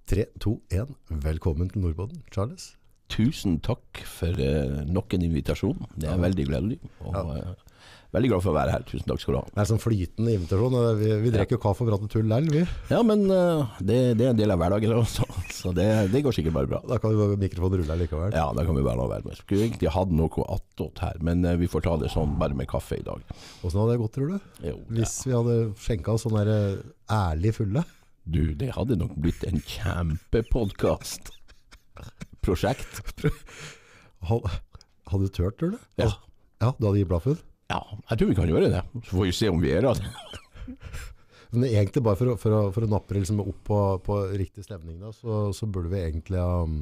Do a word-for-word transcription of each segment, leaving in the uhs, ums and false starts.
tre, to, en. Velkommen til Nordboden, Charles. Tusen takk for uh, nok en invitasjon. Det er ja. veldig gledelig. Og ja. uh, veldig glad for å være her. Tusen takk skal du ha. Det er sånn flytende invitasjon. Vi, vi drekker jo kaffe og prater tull der, vi. Ja, men uh, det, det er en del av hverdagen også, så det, det går sikkert bare bra. Da kan jo mikrofonen rulle her likevel. Ja, da kan vi bare la være med. Skulle egentlig hatt noe attåt her, men uh, vi får ta det sånn bare med kaffe i dag. Hvordan hadde det gått, tror du? Jo, Hvis ja. vi hadde skjenket oss sånn der ærlig fulle? Du, det hadde nok blitt en kjempepodcast. Prosjekt. Hadde du tørt, tror du? Ja. Ja, du hadde gitt blaffen? Ja, jeg tror vi kan gjøre det. Så får vi se om vi er det. Men egentlig bare for å, for å, for å nappe liksom opp på, på riktig stemning da, så, så burde vi egentlig ha um,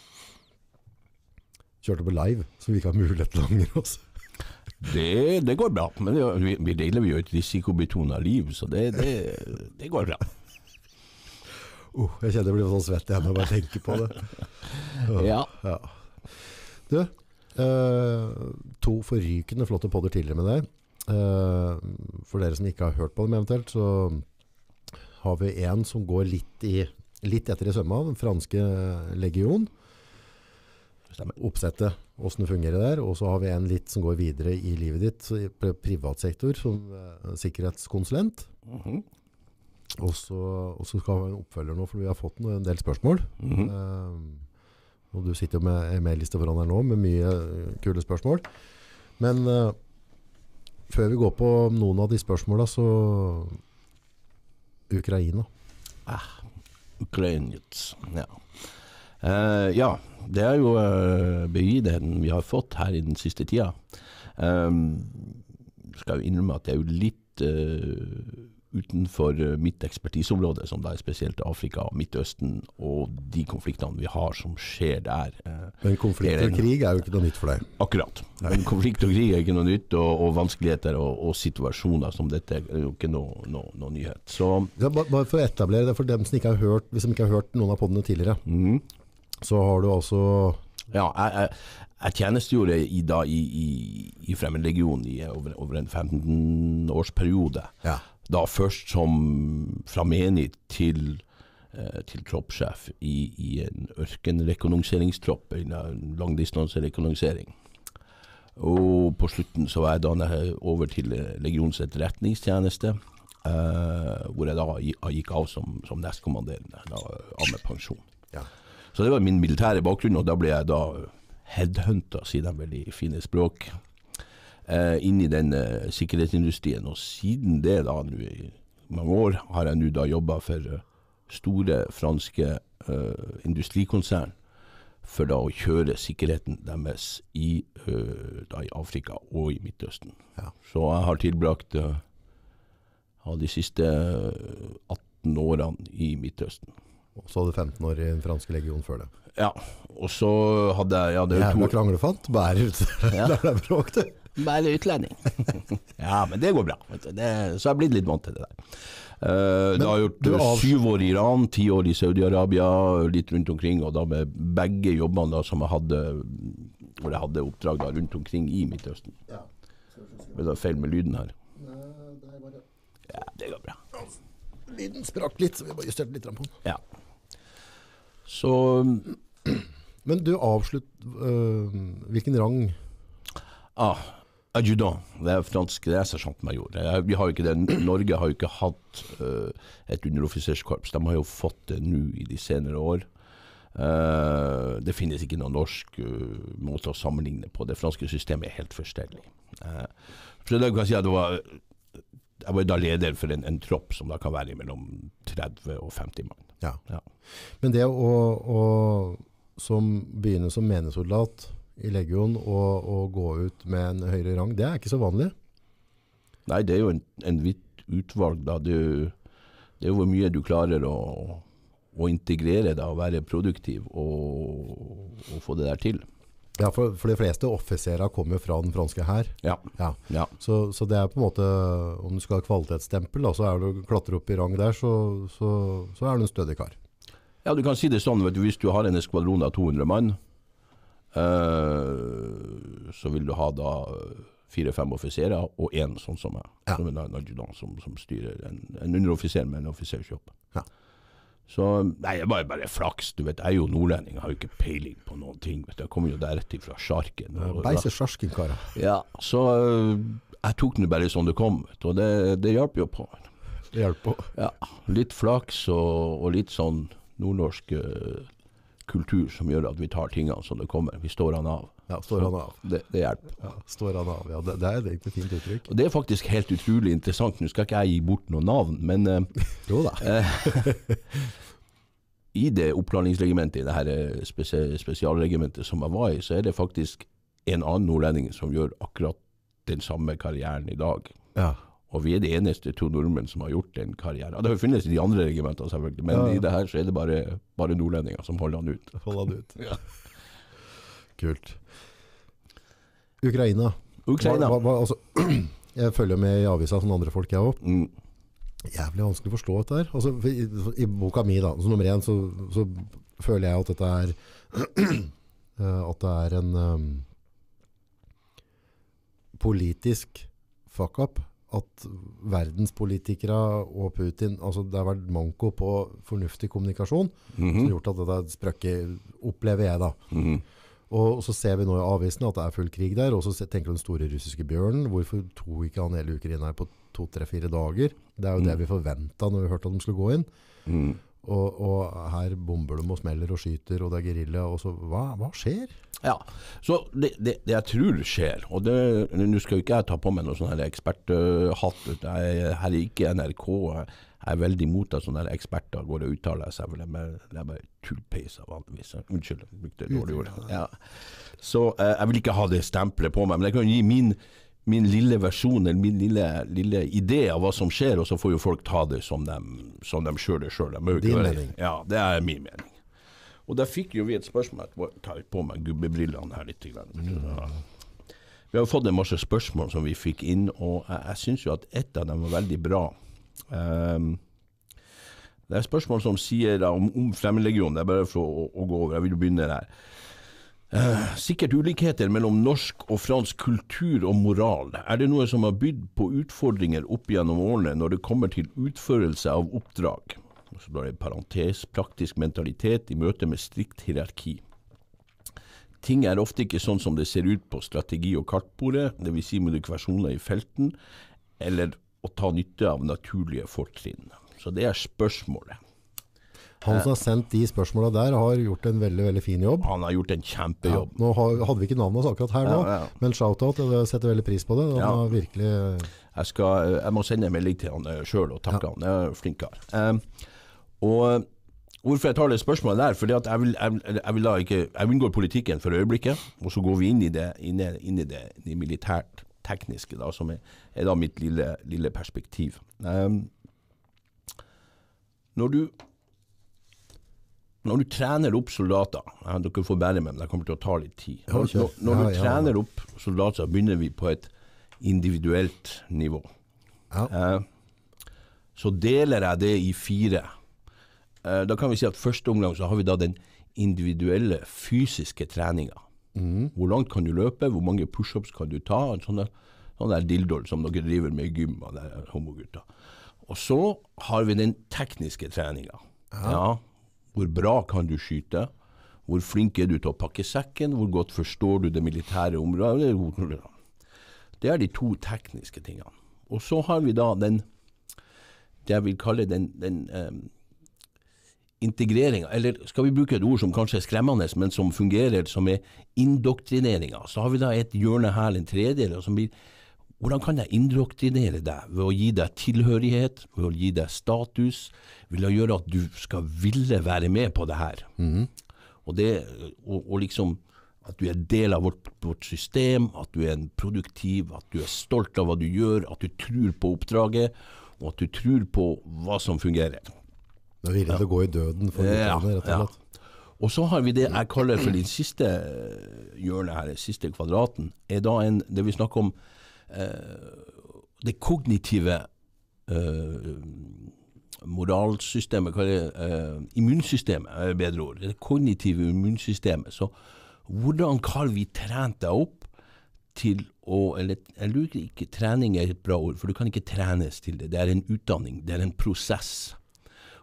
kjørt det på live, så vi ikke har mulighet til å angre oss. Det, det går bra, men det, vi, vi deler jo et risikobetonet liv, så det, det, det går bra. Uh, jeg kjenner jeg blir sånn svett igjen og bare tenker på det. Uh, ja. ja. Du, uh, to forrykende flotte podder tidligere med deg. Uh, for dere som ikke har hørt på dem eventuelt, så har vi en som går litt, i, litt etter i sømma, den franske legion. Oppsettet, hvordan det fungerer der. Og så har vi en litt som går videre i livet ditt, i privatsektor, som uh, sikkerhetskonsulent. Mhm. Og så, og så skal vi ha en oppfølger nå, for vi har fått en del spørsmål. Mm-hmm. Uh, og du sitter jo med en mail-liste foran her nå, med mye kule spørsmål. Men uh, før vi går på noen av de spørsmålene, så Ukraina. Ah, Ukrainiets, ja. Uh, ja, det er jo uh, begivenheten vi har fått her i den siste tida. Um, skal jo innrømme at det er jo litt... Uh, utenfor mitt ekspertiseområde, som da er spesielt Afrika og Midtøsten, og de konfliktene vi har som skjer der. Men konflikt og krig er jo ikke noe nytt for deg. Akkurat. Men konflikt og krig er ikke noe nytt, og, og vanskeligheter og, og situasjoner som dette er jo ikke noe, noe, noe nyhet. Så, ja, bare for å etablere det, for dem som ikke har hørt, hvis de ikke har hørt noen av poddene tidligere, mm. så har du altså... Ja, jeg, jeg, jeg tjenestegjorde i, da, i, i, i Fremmedlegionen i over, over en femten års periode. Ja. Da først som fra menig til, eh, til troppsjef i, i en ørkenrekognoseringstropp, en langdistanserekognosering. Og på slutten så var jeg da over til legionens etterretningstjeneste, eh, hvor jeg da gikk av som, som nestkommanderende, da, av med pensjon. Ja. Så det var min militære bakgrunn, og da ble jeg da headhuntet, sier de veldig fine språk, Uh, inn i den uh, sikkerhetsindustrien, og siden det da, nu, i mange år, har jeg nå da jobbet for uh, store franske uh, industrikonsern, for da å kjøre sikkerheten deres i, uh, da i Afrika og i Midtøsten. Ja. Så jeg har tilbrakt uh, av de siste uh, atten årene i Midtøsten. Og så hadde du femten år i den franske legion før det. Ja, og så hadde jeg... Ja, det er Jævla kranglefant, bare ut. Ja. Det er bråk, det. Bare utlending. Ja, men det går bra. Det, så jeg har blitt litt vant til det der. Uh, da har jeg gjort av... syv år i Iran, ti år i Saudi-Arabia, litt rundt omkring, og da med begge jobbene da, som jeg hadde, hvor jeg hadde oppdrag da, rundt omkring i Midtøsten. Ja. Det er feil med lyden her. Nei, det var det. Ja, det går bra. Lyden sprakk litt, så vi bare justerte litt på den. Ja. Så... Men du avslutt, øh, hvilken rang? Ah, adjudant, det er fransk, det er sersjantmajor. Vi har jo ikke det, Norge har jo ikke hatt uh, et underoffiserskorps, de har jo fått det nå i de senere år. Uh, det finnes ikke noen norsk uh, måte å sammenligne på, det franske systemet er helt forstedelig. Uh, så da kan jeg si at det var, jeg var da leder for en, en tropp som da kan være mellom tretti og femti mann. Ja. Ja. Men det å, å som begynne som menesoldat i legion og, og gå ut med en høyere rang, det er ikke så vanlig. Nei, det er jo en, en vidt utvalg da. Det, det er jo hvor mye du klarer å, å integrere da, og være produktiv og, og få det der til. Ja, for, for de fleste offiserer kommer fra den franske her. Ja. Ja. Ja. Så, så det er på en måte, om du skal ha kvalitetsstempel, da, så er du klatre opp i rang der, så, så, så er du en stødig kar. Ja, du kan si det sånn, vet du, hvis du har en eskvadron av to hundre mann, uh, så vil du ha da fire-fem offiserer og en sånn som jeg, ja. Som en adjudant som, som styrer en, en underoffiser med en offisersjobb. Ja. Så, nei, det var bare flaks, du vet, jeg er jo nordlending, jeg har jo ikke peiling på noen ting, vet du, jeg kommer jo deretter fra Sjarken. Og, Beise Sjarsken, kara. Ja, så jeg tok det bare sånn det kom, vet du, og det, det hjalp jo på. Det hjalp på. Ja, litt flaks og, og litt sånn nordnorsk uh, kultur som gjør at vi tar tingene som det kommer, vi står han av. Ja, står han av. Det, det hjelper. Ja, står han av, ja, det, det er egentlig fint uttrykk. Og det er faktisk helt utrolig interessant, nå skal ikke jeg gi bort noen navn, men uh, jo da. I det opplandingsregimentet, i det her spesial, spesialregimentet som jeg var i, så er det faktisk en annen nordlending som gjør akkurat den samme karrieren i dag. Ja. Og vi er de eneste to nordmenn som har gjort den karrieren. Ja, det har funnet i de andre regimentene selvfølgelig, men ja, ja. I det her så er det bare, bare nordlendinger som holder han ut. Holder han ut. Ja. Kult. Ukraina. Ukraina. Hva, hva, altså, jeg følger med i avisa som andre folk jeg også. Mm. Jævlig vanskelig å forstå dette her. Altså, i, i boka mi da, så nummer én, så, så føler jeg at dette er at det er en um, politisk fuck-up. At verdenspolitikere og Putin, altså det har vært manko på fornuftig kommunikasjon, mm-hmm. som har gjort at dette sprøkker, opplever jeg da. Mm-hmm. Og så ser vi nå i avisen at det er full krig der, og så tenker den store russiske bjørnen, hvorfor tog ikke han hele Ukraina her på to, tre, fire dager? Det er jo mm. det vi forventet når vi hørte at de skulle gå inn. Mm. Og, og her bomber de og smeller og skyter, og det er guerilla, og så, hva, hva skjer? Ja, så det, det, det jeg tror skjer, og det, nå skal jo ikke jeg ta på meg noen sånn her eksperthatt, jeg her er ikke N R K, jeg er veldig imot at sånne eksperter går og uttaler seg, for det er bare tullpeiser vanligvis. Unnskyld, jeg brukte dårlig ord. Ja. Så eh, jeg vil ikke ha det stemplet på meg, men jeg kan gi min, min lille versjon, eller min lille, lille idé av hva som skjer, og så får jo folk ta det som de, som de selv det selv. De Din mening? Ja, det er min mening. Og da fikk jo vi et spørsmål, jeg tar på meg gubbebrillene her litt. Mm. Vi har jo fått en masse spørsmål som vi fikk inn, og jeg, jeg synes jo at et av dem var veldig bra. Um, det er spørsmål som sier da, om, om fremmedlegionen, det er bare for å, å gå over, jeg vil begynne der. Uh, sikkert ulikheter mellom norsk og fransk kultur og moral. Er det noe som har bydd på utfordringer opp gjennom årene når det kommer til utførelse av oppdrag? Og så da er det parentes, praktisk mentalitet i møte med strikt hierarki. Ting er ofte ikke sånn som det ser ut på strategi- og kartbordet, det vil si modifikasjoner i felten, eller å ta nytte av naturlige fortrinn. Så det er spørsmålet. Han som har sendt de spørsmålene der har gjort en veldig, veldig fin jobb. Han har gjort en kjempejobb. Ja, nå har, hadde vi ikke navnet hans akkurat her nå, ja, ja. Men shoutout, jeg setter veldig pris på det. Han ja. har virkelig... Jeg, skal, jeg må sende en melding til han selv og takke ja. han, jeg er flinkere. Um, og hvorfor jeg tar det spørsmålet der, fordi at jeg vil, jeg, jeg vil da ikke, jeg vil gå i politikken for øyeblikket, og så går vi inn i det, inn i, inn i det, det militært tekniske da, som er, er da mitt lille, lille perspektiv. Um, når du Når du trener opp soldater, ja, dere får bære med, men det kommer til å ta litt tid. Når, når, når du ja, ja. trener opp soldater, så begynner vi på et individuelt nivå. Ja. Eh, så deler jeg det i fire. Eh, da kan vi si at første omgang så har vi da den individuelle fysiske treningen. Mm. Hvor langt kan du løpe, hvor mange push-ups kan du ta, en sånn der, sånn der dildol som dere driver med i gym, og der homogutta. Og så har vi den tekniske treningen. Ja. ja. Hvor bra kan du skyte? Hvor flink er du til å pakke sekken? Hvor godt forstår du det militære området? Det er de to tekniske tingene. Og så har vi da den, det jeg vil kalle den, den um, integreringen, eller skal vi bruke et ord som kanskje er skremmende, men som fungerer, som er indoktrineringen. Så har vi da et hjørne her, en tredjedel, som blir, hvordan kan jeg indoktrinere deg ved å gi deg tilhørighet, ved å gi deg status, vil jeg gjøre at du skal ville være med på det her. Mm-hmm. Og, det, og, og liksom at du er del av vårt, vårt system, at du er en produktiv, at du er stolt av hva du gjør, at du tror på oppdraget, og at du tror på hva som fungerer. Det er villig til å gå i døden for ja, utdannet, rett og slett. Ja. Og så har vi det jeg kaller for den siste hjørnet her, den siste kvadraten, er da en, det vi snakker om, Uh, det kognitive uh, moralsystemet, uh, immunsystemet er bedre ord, det kognitive immunsystemet. Så hvordan kan vi trene deg opp til å, eller jeg lurer ikke, trening er et bra ord, for du kan ikke trenes til det, det er en utdanning, det er en prosess.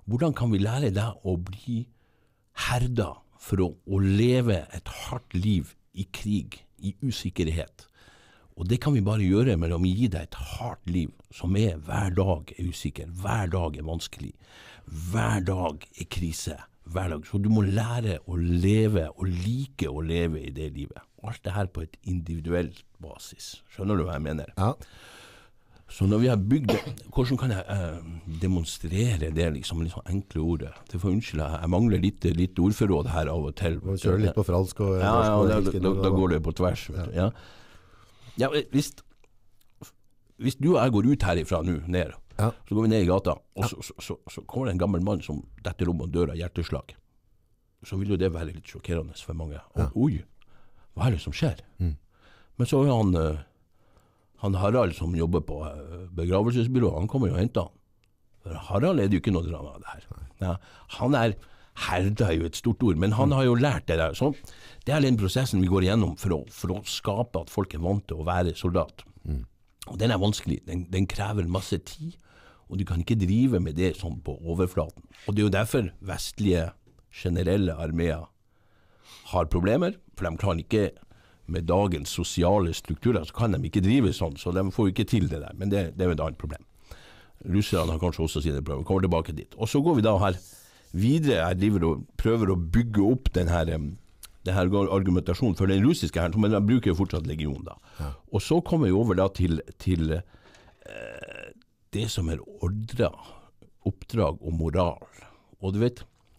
hvordan kan vi lære deg å bli herda for å, å leve et hardt liv i krig, i usikkerhet? Og det kan vi bare gjøre med å gi deg et hardt liv som er hver dag er usikker, hver dag er vanskelig, hver dag er krise, hver dag. Så du må lære å leve og like å leve i det livet. Alt det her på et individuelt basis. Skjønner du hva jeg mener? Ja. Så når vi har bygd det, hvordan kan jeg eh, demonstrere det liksom, liksom enkle ordet? Det får unnskylde, jeg mangler litt, litt ordforråd her av og til. Du kjører litt på fransk og ja, norsk. Ja, og da, riktig, da, da går det på tvers. Vet du. Ja. Ja, hvis, hvis du og jeg går ut herifra nå, ned, ja. Så går vi ned i gata, og så, så, så, så kommer det en gammel mann som detter om og dør av hjerteslag. Så vil jo det være litt sjokkerende for mange. Og, ja. Oi, hva er det som skjer? Mm. Men så er han... Uh, Han Harald som jobber på begravelsesbyrå, han kommer jo og henter han. For Harald er det jo ikke noe drama av det her. Ja, han er, herda er jo et stort ord, men han har jo lært det der. Så det er den prosessen vi går igjennom for å, for å skape at folk er vant til å være soldat. Mm. Og den er vanskelig, den, den krever masse tid, og du kan ikke drive med det sånn på overflaten. Og det er jo derfor vestlige generelle armeer har problemer, for de klarer ikke med dagens sosiale strukturer, så kan de ikke drive sånn, så de får jo ikke til det der, men det, det er jo et annet problem. Russerne har kanskje også sine prøver, kommer tilbake dit. Og så går vi da her videre, jeg driver og prøver å bygge opp den her, den her argumentasjonen for den russiske her, men de bruker jo fortsatt legion da. Ja. Og så kommer vi over da til, til eh, det som er ordre, oppdrag og moral. Og du vet,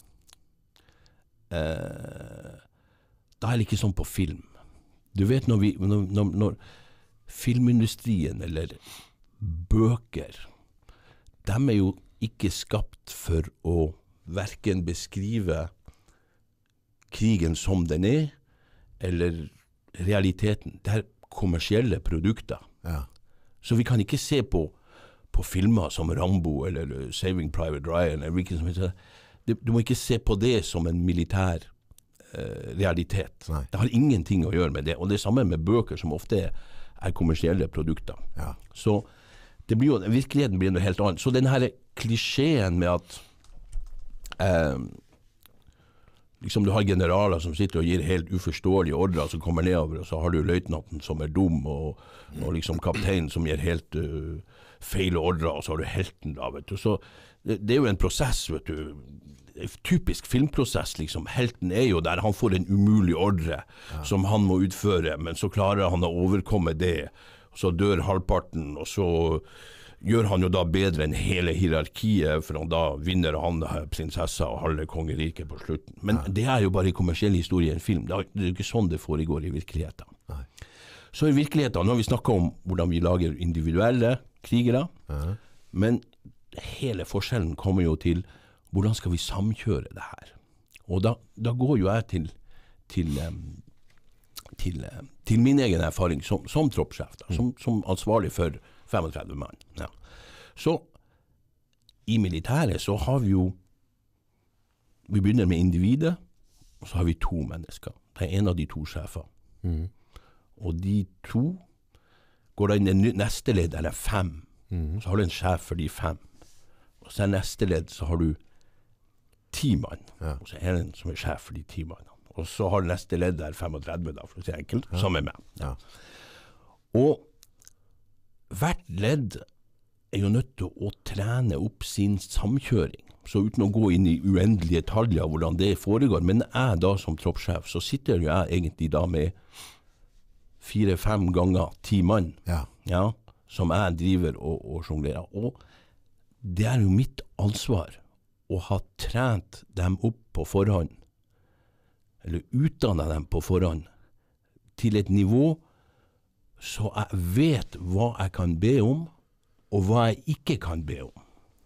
eh, da er det ikke sånn på film. Du vet når, vi, når, når, når filmindustrien eller bøker, de er jo ikke skapt for å hverken beskrive krigen som den er, eller realiteten. Det er kommersielle produkter. Ja. Så vi kan ikke se på, på filmer som Rambo eller Saving Private Ryan, eller hvilken som heter. Du må ikke se på det som en militær realitet. Nei. Det har ingenting å gjøre med det, og det er samme med bøker som ofte er, er kommersielle produkter. Ja. Så det blir jo, virkeligheten blir noe helt annet. Så den her klisjeen med at eh, liksom du har generaler som sitter og gir helt uforståelige ordrer som kommer nedover, og så har du løytnanten som er dum, og, og liksom kapteinen som gir helt uh, feil ordrer, og så har du helten da, vet du. Så det, det er jo en prosess, vet du. Typisk filmprosess, liksom. Helten er jo der, han får en umulig ordre ja. Som han må utføre, men så klarer han å overkomme det, og så dør halvparten, og så gjør han jo da bedre enn hele hierarkiet, for han da vinner han prinsessa og halve kongeriket på slutten. Men ja. Det er jo bare i kommersiell historie i en film, det er jo ikke sånn det foregår i virkeligheten. Nei. Så i virkeligheten, nå har vi snakket om hvordan vi lager individuelle krigere, ja. Men hele forskjellen kommer jo til hvordan skal vi samkjøre det her? Og da, da går jo jeg til, til, til, til min egen erfaring som, som troppssjef, da, som, som ansvarlig for femogtredve mann. Ja. Så i militæret så har vi jo, vi begynner med individet, og så har vi to mennesker. Det er en av de to sjefer. Mm. Og de to går da inn i neste ledd, eller fem. Mm. Så har du en sjef for de fem. Og så er neste ledd, så har du ti mann, ja. Og så er det en som er sjef for de ti mann. Og så har neste ledd der femogtredve, da, for å si enkelt, ja. Sammen med. Ja. Og hvert ledd er jo nødt til å trene opp sin samkjøring. Så uten å gå inn i uendelige detaljer hvordan det foregår, men jeg da som troppssjef, så sitter jo jeg egentlig da med fire-fem ganger ti mann, ja. Ja, som jeg driver og, og jonglerer. Og det er jo mitt ansvar å ha trent dem opp på forhånd, eller utdannet dem på forhånd, til et nivå så jeg vet hva jeg kan be om, og hva jeg ikke kan be om.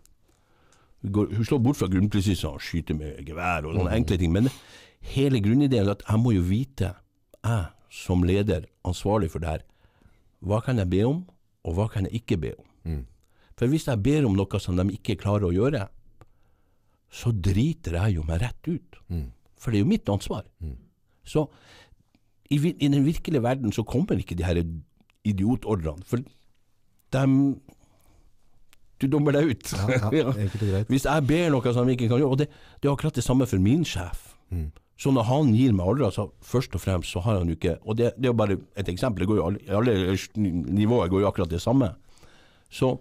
Hun slår bort fra grunnprecisjonen og skyter med gevær og sånne mm. enkle ting, men hele grunnideen er at jeg må jo vite, jeg som leder, ansvarlig for det her, hva kan jeg be om, og hva kan jeg ikke be om. Mm. For hvis jeg ber om noe som de ikke klarer å gjøre, så driter jeg jo meg rett ut. Mm. For det er jo mitt ansvar. Mm. Så i, i den virkelige verden så kommer ikke de her idiotordrene, for de, du dommer deg ut. Ja, ja, ja. enkelt og greit. Hvis jeg ber noe som han ikke kan gjøre, og det, det er akkurat det samme for min sjef. Mm. Så når han gir meg ordre, så først og fremst så har han jo ikke, og det, det er bare et eksempel, det går jo alle, i alle nivåer går jo akkurat det samme. Så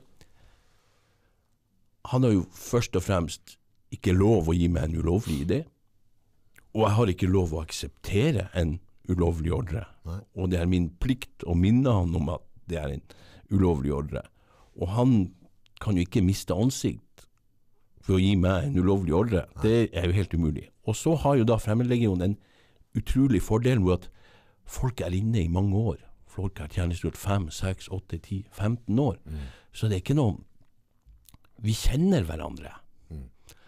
han har jo først og fremst ikke lov å gi meg en ulovlig idé, og jeg har ikke lov å akseptere en ulovlig ordre. Nei. Og det er min plikt å minne han om at det er en ulovlig ordre. Og han kan jo ikke miste ansikt for å gi meg en ulovlig ordre. Nei. Det er jo helt umulig. Og så har jo da Fremmedlegionen en utrolig fordel med at folk er inne i mange år. Folk har tjenestegjort fem, seks, åtte, ti, femten år. Mm. Så det er ikke noe... Vi kjenner hverandre. Mm.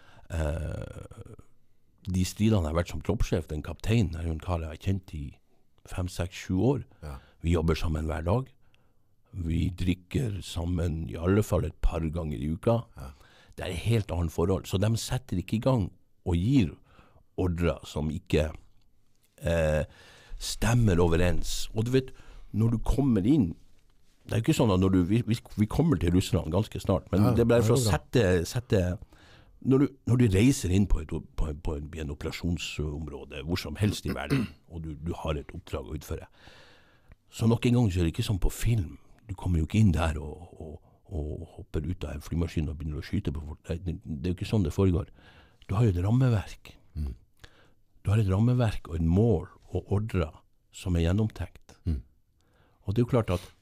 Uh, de stridene har vært som troppssjef, den kapteinen er jo en kar jeg har kjent i fem, seks, sju år. Ja. Vi jobber sammen hver dag. Vi drikker sammen i alle fall et par ganger i uka. Ja. Det er et helt annet forhold. Så de setter ikke i gang og gir ordre som ikke eh, stemmer overens. Og du vet, når du kommer inn, det er jo ikke sånn at når du, vi, vi kommer til Russland ganske snart, men ja, det er bare for å sette, sette når, du, når du reiser inn på, et, på, på en, en operasjonsområde, hvor som helst i verden, og du, du har et oppdrag å utføre, så nok en gang så er det ikke sånn på film. Du kommer jo ikke inn der og, og, og hopper ut av en flymaskin og begynner å skyte på folk. Det, det, det er jo ikke sånn det foregår. Du har jo et rammeverk. Mm. Du har et rammeverk og et mål og ordre som er gjennomtenkt. Mm. Og det er jo klart at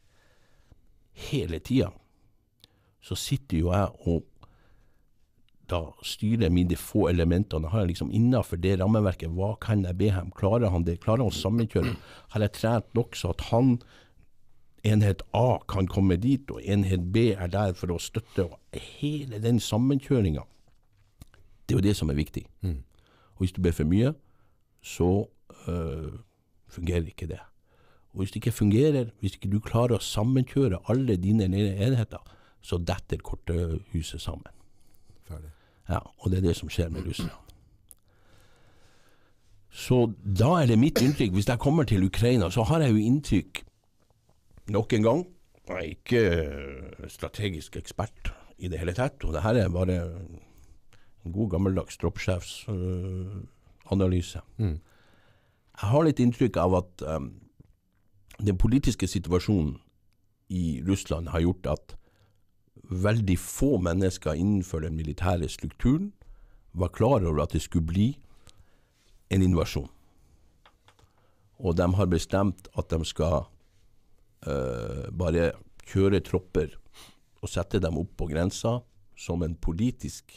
hele tiden så sitter jo jeg og da styrer mine få elementene. Har jeg liksom innenfor det rammeverket, hva kan jeg be ham? Klarer han det? Klarer han å sammenkjøre? Har jeg trent nok så at han, enhet A kan komme dit, og enhet B er der for å støtte, og hele den sammenkjøringen, det er jo det som er viktig. Mm. Og hvis du ber for mye, så øh, fungerer ikke det. Og hvis det ikke fungerer, hvis ikke du klarer å sammenkjøre alle dine enheter, så detter korthuset sammen. Ferdig. Ja, og det er det som skjer med Russland. Så da er det mitt inntrykk, hvis jeg kommer til Ukraina, så har jeg jo inntrykk, nok en gang, jeg er ikke strategisk ekspert i det hele tatt, og det her er bare en god gammeldags troppssjefs øh, analyse. Mm. Jeg har litt inntrykk av at um, den politiske situasjonen i Russland har gjort at veldig få mennesker innenfor den militære strukturen var klar over at det skulle bli en invasjon. Og de har bestemt at de skal uh, bare kjøre tropper og sette dem opp på grensa som en politisk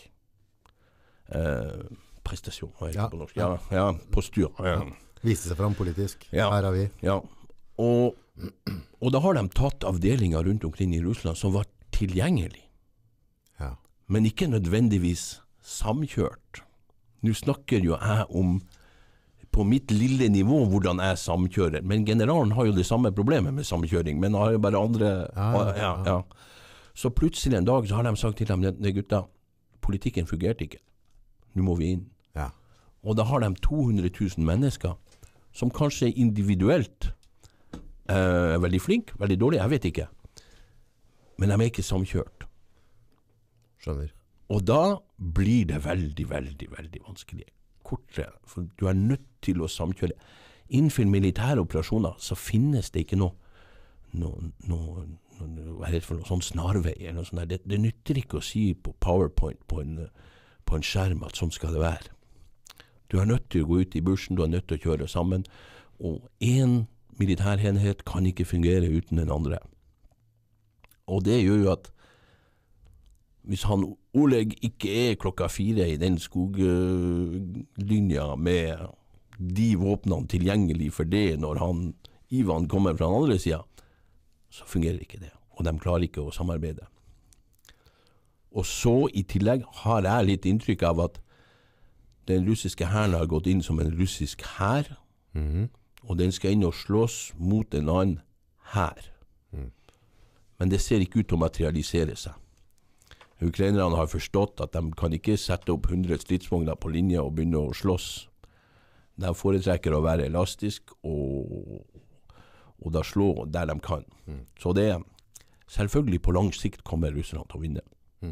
uh, prestasjon. Ja, på norsk. Ja, ja, postyr. Ja. Vise seg fram politisk. Ja, her er vi. Ja. Og, og da har de tatt avdelinger rundt omkring i Russland som var tilgjengelig, ja. Men ikke nødvendigvis samkjørt. Nå snakker jo jeg om på mitt lille nivå hvordan jeg samkjører, men generalen har jo det samme problemet med samkjøring, men har jo bare andre ja, ja, ja. Ja. Så plutselig en dag så har de sagt til dem, ne gutta, politikken fungerte ikke, nå må vi inn. Ja. Og da har de to hundre tusen mennesker som kanskje individuelt er veldig flink, veldig dårlig, jeg vet ikke. Men de er ikke samkjørt. Skjønner. Og da blir det veldig, veldig, veldig vanskelig. Kortere, for du er nødt til å samkjøre. Innenfor militære operasjoner så finnes det ikke noe, noe, noe, noe hva er det for noe sånn snarvei, eller noe sånt der. Det, det nytter ikke å si på PowerPoint på en, på en skjerm at sånn skal det være. Du er nødt til å gå ut i bushen, du er nødt til å kjøre sammen, og en militærenhet kan ikke fungere uten den andre. Og det gjør jo at hvis han Oleg ikke er klokka fire i den skoglinja med de våpnene tilgjengelig for det når han Ivan kommer fra den andre siden, så fungerer ikke det. Og de klarer ikke å samarbeide. Og så i tillegg har jeg litt inntrykk av at den russiske hæren har gått inn som en russisk hær, mm-hmm. og den skal inn og slåss mot en annen hær. Mm. Men det ser ikke ut til å materialisere seg. Ukrainerne har forstått at de kan ikke sette opp hundre stridsvogner på linje og begynne å slåss. De foretrekker å være elastisk og, og da slå der de kan. Mm. Så det selvfølgelig på lang sikt kommer Russland til å vinne. Mm.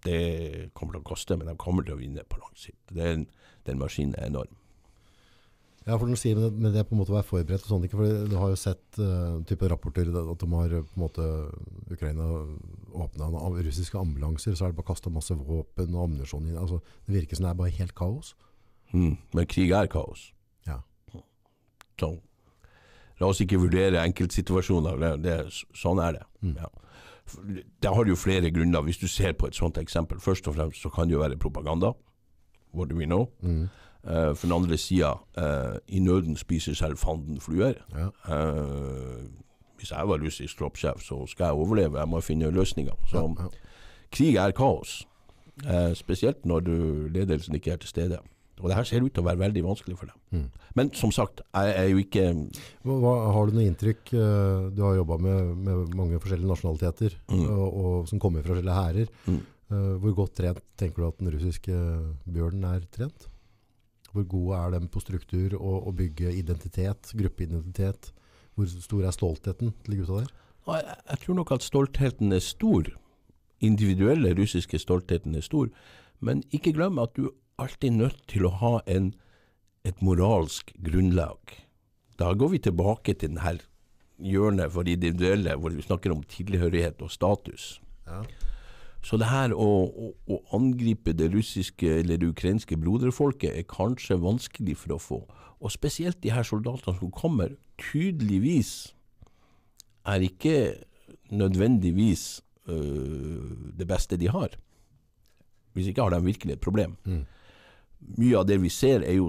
det kommer til å koste, men de kommer til å vinne på lang sikt. Den, den maskinen er enorm. Ja, for du sier med det, med det på en måte å være forberedt og sånt, ikke, for du har jo sett uh, type rapporter at de har på en måte Ukraina åpnet av russiske ambulanser, så er det bare kastet masse våpen og ammunisjon inn. Altså, det virker som det er bare helt kaos. Mm, men krig er kaos. Ja. Så, la oss ikke vurdere enkeltsituasjoner, det, det, sånn er det. Mm. Ja. Det har jo flere grunner, hvis du ser på et sånt eksempel. Først og fremst så kan det jo være propaganda, what do we know? Mm. Uh, for den andre siden, uh, i nøden spiser selv fanden fluer. Ja. Uh, hvis jeg var russisk troppssjef, så skal jeg overleve. Jeg må finne løsninger. Så ja, ja. Krig er kaos. Uh, spesielt når du, ledelsen ikke er til stede. Og det her ser ut til å være veldig vanskelig for dem. Mm. Men som sagt, jeg er jo ikke... Hva, hva, har du noe inntrykk? Uh, du har jobbet med, med mange forskjellige nasjonaliteter, mm. og, og som kommer fra forskjellige hærer. Mm. Uh, hvor godt trent tenker du at den russiske bjørnen er trent? Hvor gode er de på struktur og å bygge identitet, gruppeidentitet? Hvor stor er stoltheten til gutta der? Jeg, jeg tror nok at stoltheten er stor. Individuelle russiske stoltheten er stor. Men ikke glem at du alltid er nødt til å ha en, et moralsk grunnlag. Da går vi tilbake til denne hjørnet for det individuelle, hvor vi snakker om tilhørighet og status. Ja. Så det her å, å, å angripe det russiske eller det ukrainske broderfolket er kanskje vanskelig for å få. Og spesielt de her soldatene som kommer, tydeligvis er ikke nødvendigvis øh, det beste de har. Hvis ikke har de virkelig et problem. Mm. Mye av det vi ser er jo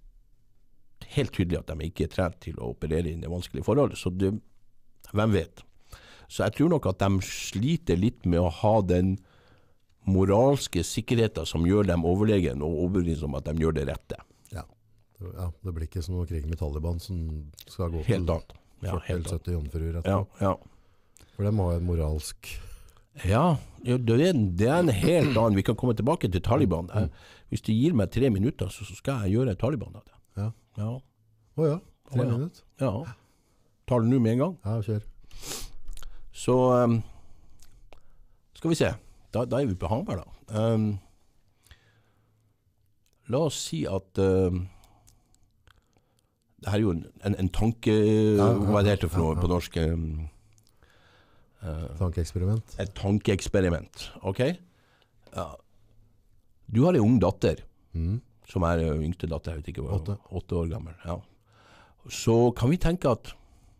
helt tydelig at de ikke er trent til å operere inn i vanskelige forhold, så det, hvem vet? Så jeg tror nok at de sliter litt med å ha den moralske sikkerheten som gjør dem overlegen og overbevist om at de gjør det rette. Ja, ja det blir ikke som noe krig med Taliban som skal gå helt til annet. Ja, førti sytti jomfruer etterpå. Ja, ja. For de har en moralsk... Ja, det er, det er en helt annen. Vi kan komme tilbake til Taliban. Jeg, hvis du gir meg tre minutter, så skal jeg gjøre Taliban av det. Ja. Ja. Å ja, tre Å, ja. minutter. Ja. Tar du nå med en gang? Ja, kjør. Så um, skal vi se, da, da er vi på Hamar da. Um, la oss si at um, det her er jo en, en, en tanke, ja, ja, hva det heter for noe ja, ja. på norsk? Um, uh, tankeeksperiment. Et tankeeksperiment, ok? Ja. Du har en ung datter, mm. som er uh, yngste datter, jeg vet ikke, åtte. åtte år gammel. Ja. Så kan vi tenke at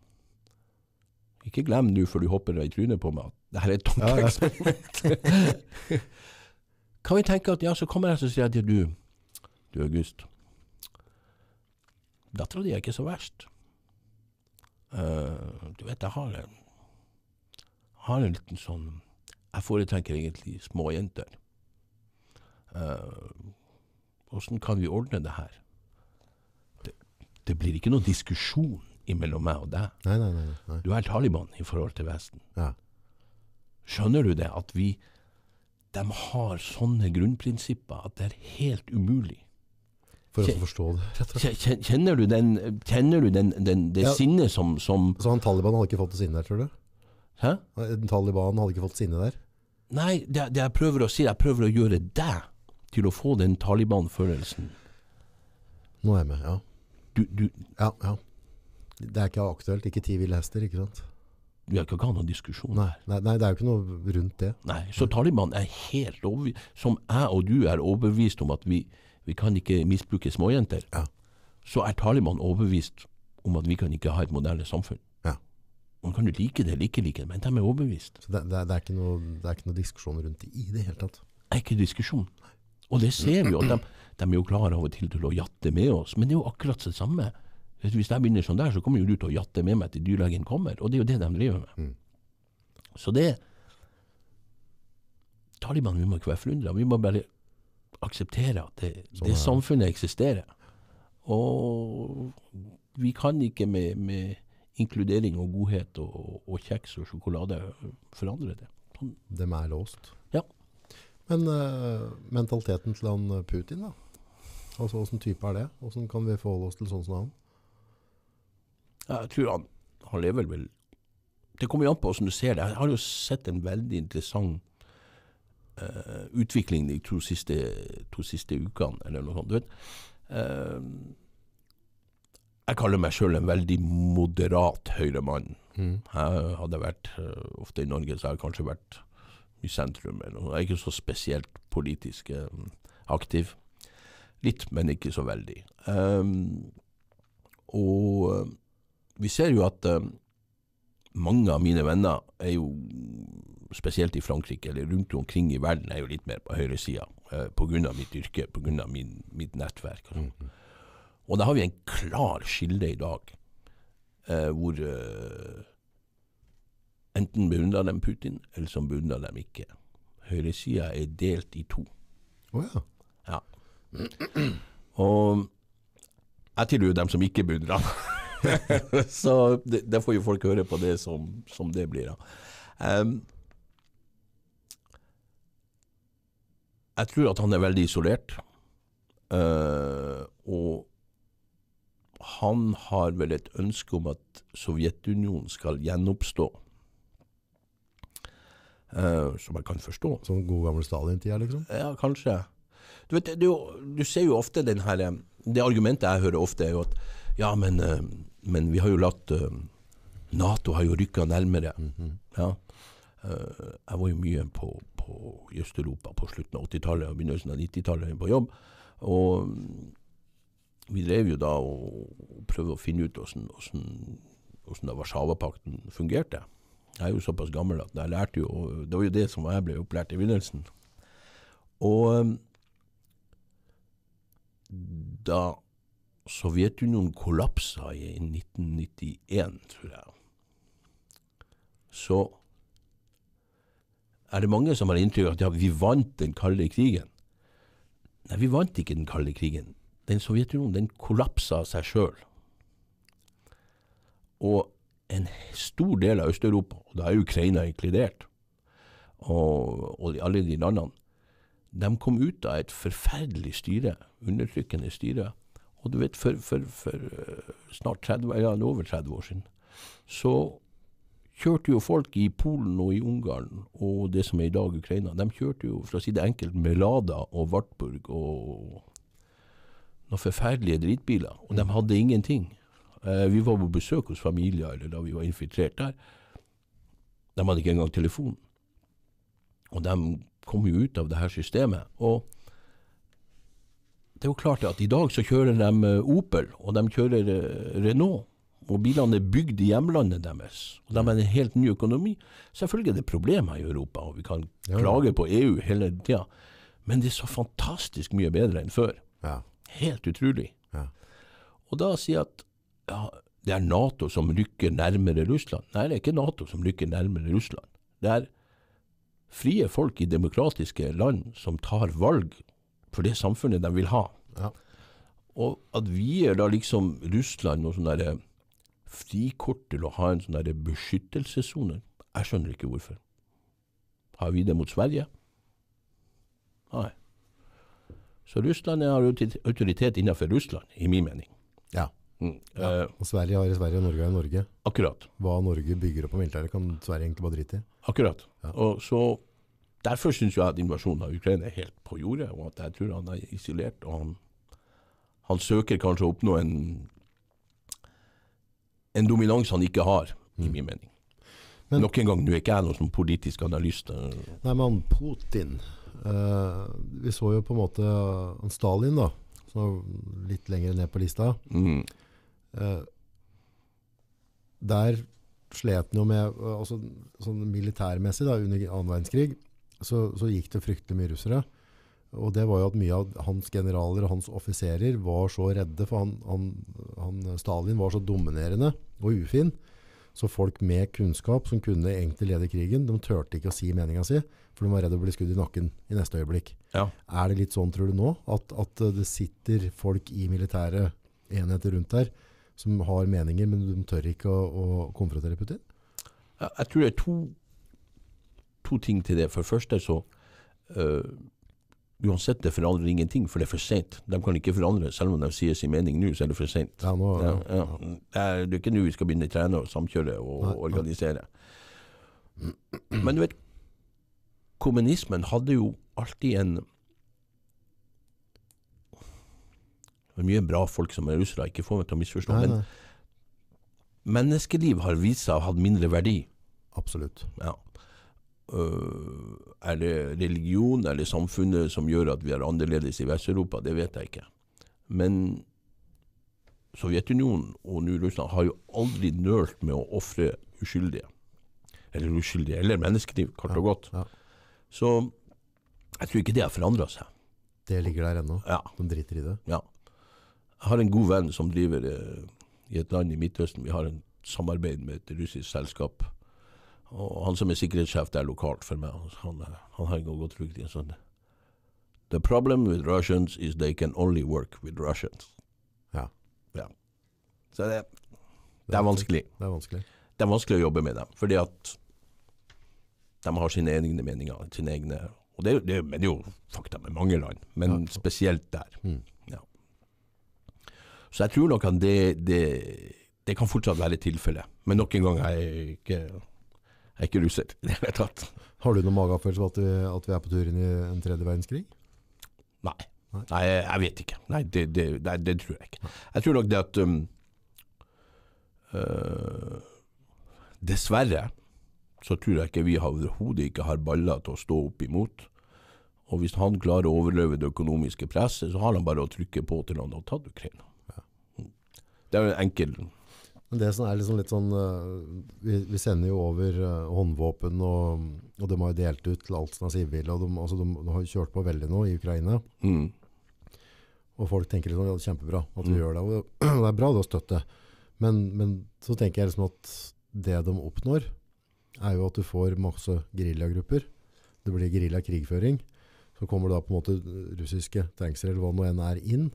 ikke glem nu, for du hopper i trynet på meg, at det her er et tankeeksperiment. Ja, ja. Kan vi tenke at, ja, så kommer jeg og sier at du, du August, datteren din er ikke så verst. Uh, du vet, jeg har en, har en liten sånn, jeg foretrekker egentlig små jenter. Uh, hvordan kan vi ordne det her? Det, det blir ikke noen diskusjon imellom meg og deg. Nei, nei, nei, nei. Du er Taliban i forhold til Vesten. Ja. Skjønner du det? At vi, de har sånne grunnprinsipper at det er helt umulig. For å forstå det, rett og slett. Kjenner du, den, kjenner du den, den, det ja. sinnet som, som... Så han Taliban hadde ikke fått det sinnet der, tror du? Hæ? Den Taliban hadde ikke fått sinnet der? Nei, det, det jeg prøver å si, jeg prøver å gjøre deg til å få den Taliban-følelsen. Nå er jeg med, ja. Du, du... Ja, ja. Det er ikke aktuelt, ikke ti ville hester, ikke sant? Vi har ikke hatt noen diskusjon. Nei, nei, nei, det er jo ikke noe rundt det. Nei, så Taliban er helt overbevist, som jeg og du er overbevist om at vi, vi kan ikke misbruke småjenter. Ja. Så er Taliban overbevist om at vi kan ikke ha et moderne samfunn. Ja. Man kan jo like det, like like det, men de er overbevist. Så det, det, er, det, er ikke noe, det er ikke noe diskusjon rundt det i det hele tatt? Det er ikke diskusjon. Og det ser vi jo, de, de er jo klare av og til til å jatte med oss, men det er jo akkurat det samme. Hvis jeg begynner sånn der, så kommer jo du til å jatte med meg til dyrlegen kommer, og det er jo det de driver med. Mm. Så det, Taliban, vi må ikke være forundret, vi må bare akseptere at det, sånn det samfunnet eksisterer. Og vi kan ikke med, med inkludering og godhet og, og kjeks og sjokolade forandre det. Sånn. De er låst. Ja. Men uh, mentaliteten til han Putin da? Altså, hvordan type er det? Hvordan kan vi forholde oss til sånn som han? Jeg tror han, han lever vel... Det kommer jo an på hvordan du ser det. Jeg har jo sett en veldig interessant uh, utvikling de to siste, to siste ukene, eller noe sånt, du vet. Uh, jeg kaller meg selv en veldig moderat høyremann. Mm. Jeg hadde vært, uh, ofte i Norge så har jeg kanskje vært i sentrum, eller noe. Jeg er ikke så spesielt politisk uh, aktiv. Litt, men ikke så veldig. Um, og uh, vi ser jo at uh, mange av mine venner er jo, spesielt i Frankrike, eller rundt omkring i verden, er jo litt mer på høyre siden, uh, på grunn av mitt yrke, på grunn av min, mitt nettverk. Og, mm. og da har vi en klar skilde i dag, uh, hvor uh, enten beundrer dem Putin, eller som beundrer dem ikke. Høyre siden er delt i to. Åh oh, ja. Ja. Og jeg tilhører dem som ikke beundrer ham. Så det, det får jo folk høre på det som, som det blir. Um, jeg tror at han er veldig isolert. Uh, og han har vel et ønske om at Sovjetunionen skal gjenoppstå. Uh, som jeg kan forstå. Som god gammel Stalin-tida, liksom? Ja, kanskje. Du vet, du, du ser jo ofte den her, det argumentet jeg hører ofte er jo at ja, men, men vi har jo latt NATO har jo rykket nærmere. Mm-hmm. Ja. Jeg var jo mye på, på i Østeuropa på slutten av åttitallet og begynnelsen av nittitallet på jobb, og vi drev jo da og prøvde å finne ut hvordan, hvordan, hvordan Warszawapakten fungerte. Jeg er jo såpass gammel at jeg lærte jo, det var jo det som jeg ble opplært i begynnelsen. Og da Sovjetunionen kollapset i nitten nittien, tror jeg, så er det mange som har inntrykk av at ja, vi vant den kalde krigen. Nei, vi vant ikke den kalde krigen. Den Sovjetunionen, den kollapset av seg selv. Og en stor del av Østeuropa, og da er Ukraina inkludert, og, og alle de landene, de kom ut av et forferdelig styre, undertrykkende styre. Og du vet, for, for, for snart tretti, ja, over tretti år siden, så kjørte jo folk i Polen og i Ungarn, og det som er i dag Ukraina, de kjørte jo, for å si det enkelt, med Lada og Wartburg og noen forferdelige dritbiler, og de hadde ingenting. Eh, vi var på besøk hos familier, eller da vi var infiltrert der. De hadde ikke engang telefon. Og de kom jo ut av det her systemet, og det er jo klart at i dag så kjører de Opel, og de kjører Renault, og bilene er bygd i hjemlandet deres, og de har en helt ny økonomi. Selvfølgelig er det problemer i Europa, og vi kan ja. klage på E U hele tiden, men det er så fantastisk mye bedre enn før. Ja. Helt utrolig. Ja. Og da sier jeg at ja, det er NATO som rykker nærmere Russland. Nei, det er ikke NATO som rykker nærmere Russland. Det er frie folk i demokratiske land som tar valg for det samfunnet de vil ha. Ja. Og at vi er da liksom Russland og sånne der frikort til å ha en sånne der beskyttelsessoner. Jeg skjønner ikke hvorfor. Har vi det mot Sverige? Nei. Så Russland har autoritet innenfor Russland, i min mening. Ja. Mm. ja. Og Sverige har i Sverige, og Norge har i Norge. Akkurat. Hva Norge bygger opp på militæret kan Sverige egentlig bare drite i. Akkurat. Ja. Og så derfor synes jeg at invasjonen av Ukraina er helt på jordet, og at jeg tror han er isolert, og han, han søker kanskje å oppnå en, en dominans han ikke har, mm. i min mening. Men nok en gang, nå er ikke jeg noen sånn politisk analyst. Nei, men Putin, uh, vi så jo på en måte uh, Stalin da, så litt lenger ned på lista. Mm. Uh, der slet han jo med, uh, altså, sånn militærmessig da, under annen verdenskrig, Så, så gikk det fryktelig mye russere. Og det var jo at mye av hans generaler og hans offiserer var så redde, for han, han, han, Stalin var så dominerende og ufin. Så folk med kunnskap som kunne egentlig lede krigen, de tørte ikke å si meningen sin, for de var redde å bli skudd i nakken i neste øyeblikk. Ja. Er det litt sånn, tror du nå, at, at det sitter folk i militære enheter rundt der, som har meninger, men de tør ikke å, å konfrontere Putin? Ja, jeg tror det er to to ting til det. For først er så uh, uansett det forandrer ingenting, for det er for sent. De kan ikke forandre, selv om de sier sin mening nå, så er det for sent. Ja, nå, ja, ja, ja. Det, er, det er ikke nå vi skal begynne å trene og samkjøre og nei, organisere. Nei. Men du vet, kommunismen hadde jo alltid en det er mye bra folk som er russere, ikke få meg til å misforstå, nei, nei. Men menneskeliv har vist seg å ha mindre verdi. Absolutt. Ja. Uh, er det religion, er det samfunnet som gjør at vi er annerledes i Vest-Europa? Det vet jeg ikke. Men Sovjetunionen og nå Russland har jo aldri nølt med å offre uskyldige. Eller uskyldige, eller menneskeliv, kort og godt. Ja, ja. Så jeg tror ikke det har forandret seg. Det ligger der ennå. Ja. De driter i det. Ja. Jeg har en god venn som driver eh, i et land i Midtøsten. Vi har en samarbeid med et russisk selskap. Og han som er sikkerhetssjef der lokalt for meg, han, han har ikke gått ryktig. Sånn. The problem with Russians is they can only work with Russians. Ja. Ja. Så det, det er vanskelig. Det er vanskelig. Det er vanskelig å jobbe med dem, fordi at de har sine egne meninger, sine egne, og det, det, det er jo fakta med mange land, men ja. Spesielt der. Mm. Ja. Så jeg tror nok at det, det, det kan fortsatt være tilfelle, men nok en gang er jeg ikke... Jeg er ikke russer i det hele tatt. Har du noen magefølelse på at vi, at vi er på tur inn i en tredje verdenskrig? Nei. Nei, Nei jeg vet ikke. Nei, det, det, det, det tror jeg ikke. Jeg tror nok det at um, uh, dessverre så tror jeg ikke vi har overhodet ikke har baller til å stå opp imot. Og hvis han klarer å overleve det økonomiske presset, så har han bare å trykke på til han har tatt Ukraina. Ja. Det er jo en enkel... Men det som er liksom litt sånn, vi, vi sender jo over håndvåpen, og, og de har jo delt ut til alt som er sivile, og de, altså de, de har jo kjørt på veldig nå i Ukraina. Mm. Og folk tenker liksom, ja, det er kjempebra at vi mm. gjør det, og det er bra det å støtte. Men, men så tenker jeg liksom at det de oppnår, er jo at du får masse guerillagrupper. Det blir guerillakrigføring. Så kommer da på en måte russiske tankser, eller hva nå enn er inn.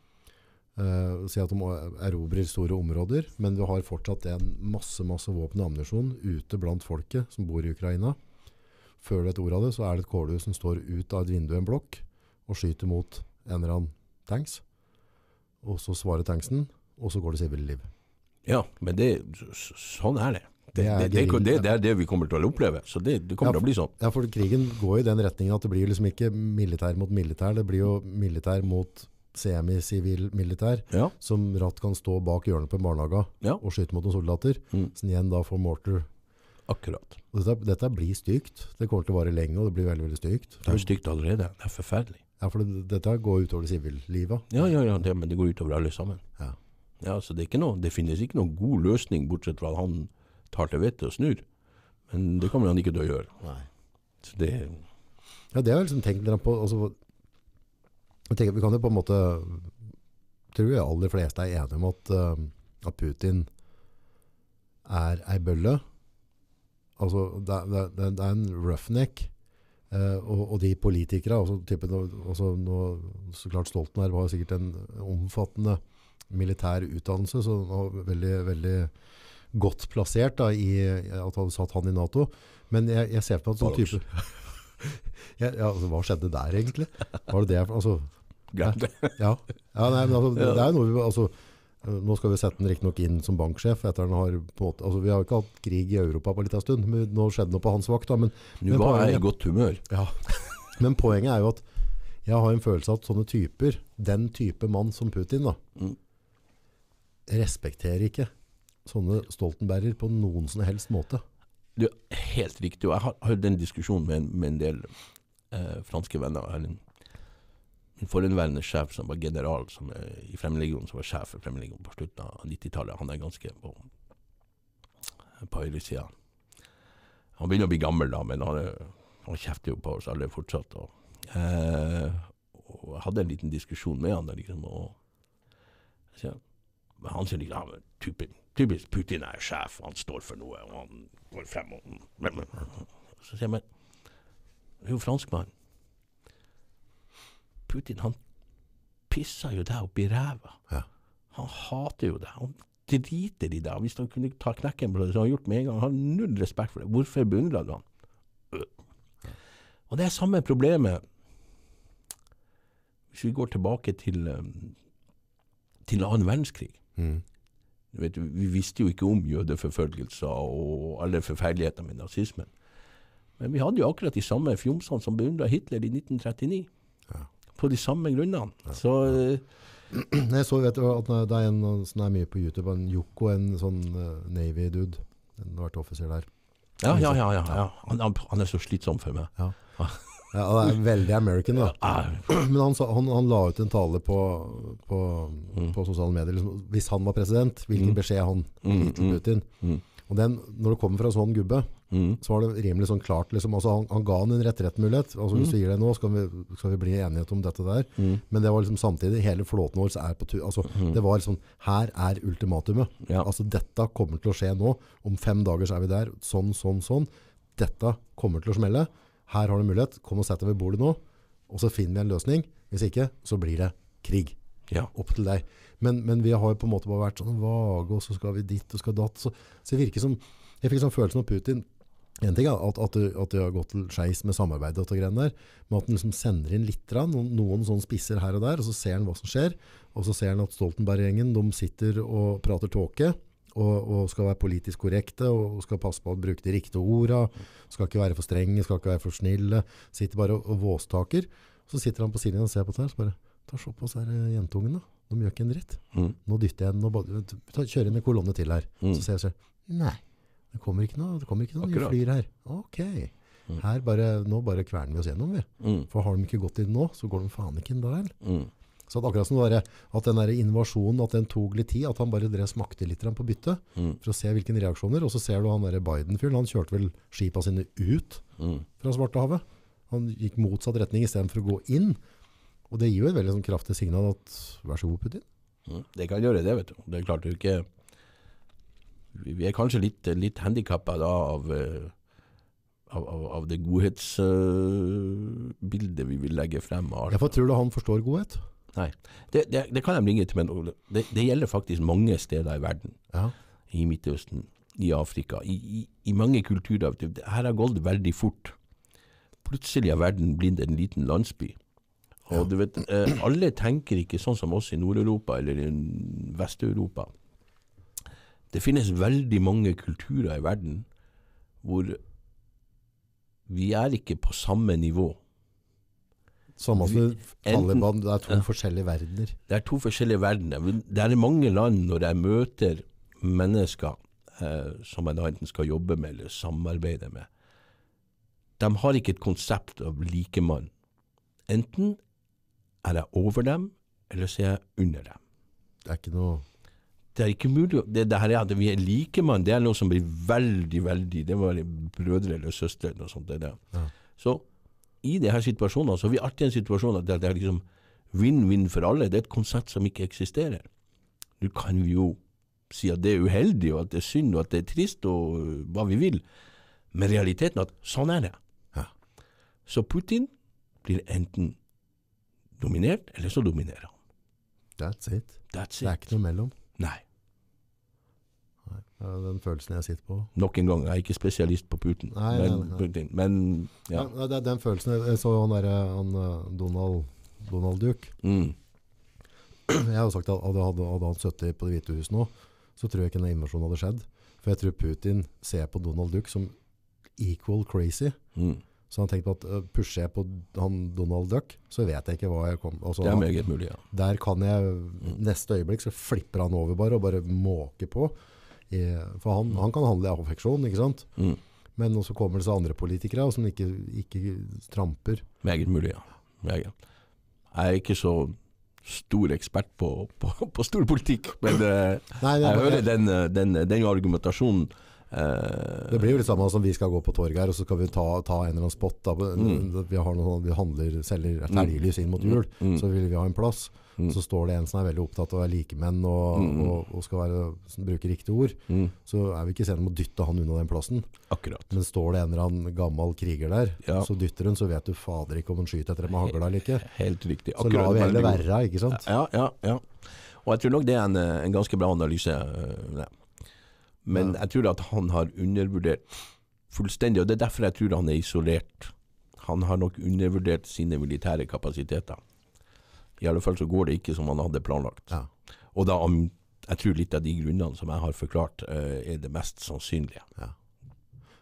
Uh, si at de erobrer store områder, men vi har fortsatt en masse, masse våpen og ammunisjon ute blant folket som bor i Ukraina. Før det et ord av det, så er det et kålhus som står ut av et vindu i en blokk og skyter mot en eller annen tanks. Og så svarer tanksen, og så går det sivile liv. Ja, men det, sånn er det. Det, det, er det, det, det er det vi kommer til å oppleve, så det, det kommer ja, til å bli sånn. Ja, for krigen går i den retningen at det blir liksom ikke militær mot militær, det blir jo militær mot semi-sivil militær, ja. Som ratt kan stå bak hjørnet på en barnehage ja. Og skyte mot noen soldater, mm. som igjen da får mortar. Akkurat. Og dette, dette blir stygt. Det kommer til å vare lenge, og det blir veldig, veldig stygt. Det er stygt allerede. Det er forferdelig. Ja, for det, dette går utover det sivillivet. Ja, ja, ja det, men det går utover alle sammen. Ja. Ja, så det, er ikke noe, det finnes ikke noen god løsning, bortsett fra at han tar til vettet og snur. Men det kommer han ikke til å gjøre. Nei. Så det... Ja, det har jeg liksom tenkt litt på, altså, jeg tenker, vi kan jo på en måte, tror jeg aller fleste er enige om at, uh, at Putin er ei bølle. Altså, det, det, det er en roughneck. Uh, og, og de politikere, altså, typen, altså, nå, så klart Stoltenberg var sikkert en omfattende militær utdannelse, så han var veldig, veldig godt plassert da, i at han satt han i NATO. Men jeg, jeg ser på en sånn type... ja, ja, altså, hva skjedde der egentlig? Var det det? Altså... Ja, ja. ja nei, men altså, det, det er noe vi, altså, nå skal vi sette den riktig nok inn som banksjef etter han har på, altså, vi har jo ikke hatt krig i Europa på en liten stund, men nå skjedde noe på hans vakt da, men, nå var jeg i godt humør ja. Men poenget er jo at jeg har en følelse av at sånne typer, den type mann som Putin da, mm. respekterer ikke sånne Stoltenberger på noen som helst måte. Det er helt riktig, og jeg har hatt en diskusjon med en, med en del eh, franske venner her. Min forhenværende sjef som var general som er, i Fremmedlegionen, som var sjef for Fremmedlegionen på slutten av nittitallet, han er ganske på, på høyre siden. Han begynner å bli gammel da, men han, er, han kjefter jo på oss alle fortsatt. Og, eh, og jeg hadde en liten diskusjon med han der, liksom, og så, han sier liksom, ja, typen, typisk Putin er sjef, han står for noe, og han går frem, og, men, men, så sier jeg, men det er jo franskmann. Putin, han pisser jo deg opp i ræva. Ja. Han hater jo deg. Han driter i deg. Hvis han kunne ta knekken på det, så har han gjort med en gang. Han har null respekt for det. Hvorfor beundrer du han? Ja. Og det er samme problemet hvis vi går tilbake til, til annen verdenskrig. Mm. Du vet, vi visste jo ikke om jødeforfølgelser og alle forferdeligheter med nazismen. Men vi hadde jo akkurat de samme fjomsene som beundret Hitler i nitten trettini. Ja. På de samme grunnene. Ja. Så... Jeg så vet du, at det er en som er mye på YouTube, en Joko, en sånn uh, Navy-dude. En har vært offiser der. Ja, ja, ja. ja, ja. Han, han er så slitsom for meg. Ja. Ja, han er veldig American da. Men han, han, han la ut en tale på, på, mm. på sosiale medier. Liksom, hvis han var president, hvilken mm. beskjed han gikk til Putin? Mm. Og den, når det kommer fra sånn gubbe, mm. så var det rimelig sånn klart. Liksom, altså, han, han ga han en rett-rett-mulighet. Altså, mm. Hvis du sier det nå, skal vi, skal vi bli enighet om dette der. Mm. Men det var liksom samtidig, hele flåten vår er på tur. Altså, mm. Det var liksom, her er ultimatumet. Ja. Altså, dette kommer til å skje nå. Om fem dager så er vi der. Sånn, sånn, sånn. Dette kommer til å smelle. Her har du mulighet, kom og sett deg ved bordet nå, og så finner vi en løsning. Hvis ikke, så blir det krig. Ja. Opp til deg. Men, men vi har jo på en måte bare vært sånn vage, og så skal vi dit og skal datt. Så, så det virker som, jeg fikk sånn følelsen av Putin, en ting er at, at, det, at det har gått til skeis med samarbeidet og greiene der, men at han liksom sender inn litt, noen, noen sånne spisser her og der, og så ser han hva som skjer, og så ser han at Stoltenberg-gjengen, de sitter og prater tåke, Og, og skal være politisk korrekte, og skal passe på å bruke de riktige ordene, skal ikke være for strenge, skal ikke være for snille, sitter bare og, og våstaker. Så sitter han på siden og ser på det her, så bare, ta så på oss her jentungen da, de gjør ikke en dritt. Mm. Nå dytter jeg den, og ta, kjører inn en kolonne til her. Mm. Så ser jeg så, nei, det kommer ikke noe, det kommer ikke noen nye flyr her. Ok, mm. her bare, nå bare kverner vi oss gjennom vi. Mm. For har de ikke gått inn nå, så går de faen ikke inn da vel. Mm. Så at akkurat som det var, at den der innovasjonen, at den tog litt tid, at han bare drev smakte litt på bytte, mm. for å se hvilke reaksjoner, og så ser du han der Biden-fyren, han kjørte vel skipa sine ut mm. fra Svartehavet. Han gikk motsatt retning i stedet for å gå inn, og det gir jo et veldig sånn kraftig signal at, vær så god Putin. Mm. Det kan gjøre det, vet du. Det er klart du ikke, vi er kanskje litt, litt handikappet da av, av, av, av det godhetsbildet uh, vi vil legge frem. Ja, for tror du han forstår godhet? Nei, det, det, det kan jeg bringe til, men det, det gjelder faktisk mange steder i verden. Ja. I Midtøsten, i Afrika, i, i, i mange kulturer. Det her har gått veldig fort. Plutselig har verden blitt en liten landsby. Og ja. Du vet, eh, alle tenker ikke sånn som oss i Nord-Europa eller i Vest-Europa. Det finnes veldig mange kulturer i verden hvor vi er ikke på samme nivå. Samme som Taliban, det er to ja. forskjellige verdener. Det er to forskjellige verdener. Det er mange land når jeg møter mennesker eh, som jeg da enten skal jobbe med eller samarbeide med. De har ikke et konsept av likemann. Enten er jeg over dem, eller så er jeg under dem. Det er ikke noe... Det er ikke mulig. Det, det her er at vi er likemann, det er noe som blir veldig, veldig, det var brødre eller søstre, noe sånt det der. Ja. Så i denne situasjonen, så har vi alltid en situasjon at det er liksom vinn-vinn for alle. Det er et konsept som ikke eksisterer. Nå kan vi jo si at det er uheldig, og at det er synd, og at det er trist, og hva vi vil. Men realiteten er at sånn er det. Ja. Så Putin blir enten dominert, eller så dominerer han. That's it. That's det er ikke noe mellom. Nei. Nei. Det er den følelsen jeg sitter på. Nok en gang, jeg er ikke spesialist på Putin. Nei, men, nei, nei. Putin, men ja. Ja, det er den følelsen. Jeg så han der, han, Donald, Donald Duck. Mm. Jeg har jo sagt at hadde, hadde, hadde han sittet på Det hvite hus nå, så tror jeg ikke en invasjon hadde skjedd. For jeg tror Putin ser på Donald Duck som equal crazy. Mm. Så han tenkte på at uh, pusher jeg på han Donald Duck, så vet jeg ikke hva jeg kom. Altså, det er meget mulig, ja. Der kan jeg, mm. neste øyeblikk så flipper han over bare, og bare måker på. I, for han, han kan handle i affeksjon, ikke sant? Mm. Men også kommer det så andre politikere som ikke, ikke tramper. Meget mulig, ja. Meget. Jeg er ikke så stor ekspert på, på, på stor politikk, men uh, Nei, jeg, jeg hører den, den, den argumentasjonen. Uh, det blir jo litt samme som vi skal gå på torget her, og så skal vi ta, ta en eller annen spot. Da. Mm. Vi, har noe, vi handler, selger ferdiglys inn mot jul, mm. så vil vi ha en plass. Mm. Så står det en som er veldig opptatt av å være likemenn og, mm. og, og skal være, bruke riktige ord. Mm. Så er vi ikke sene med å dytte han unna den plassen. Akkurat. Men står det en eller annen gammel kriger der, ja. Så dytter hun, så vet du fader ikke om hun skyter etter dem med hagla eller ikke. Helt riktig. Akkurat. Så la vi heller være, ikke sant? Ja, ja, ja. Og jeg tror nok det er en, en ganske bra analyse. Ja. Men ja. Jeg tror at han har undervurdert fullstendig, og det er derfor jeg tror han er isolert. Han har nok undervurdert sine militære kapasiteter. I alle fall så går det ikke som han hadde planlagt. Ja. Og da, jeg tror litt av de grunnene som jeg har forklart, uh, er det mest sannsynlige. Ja.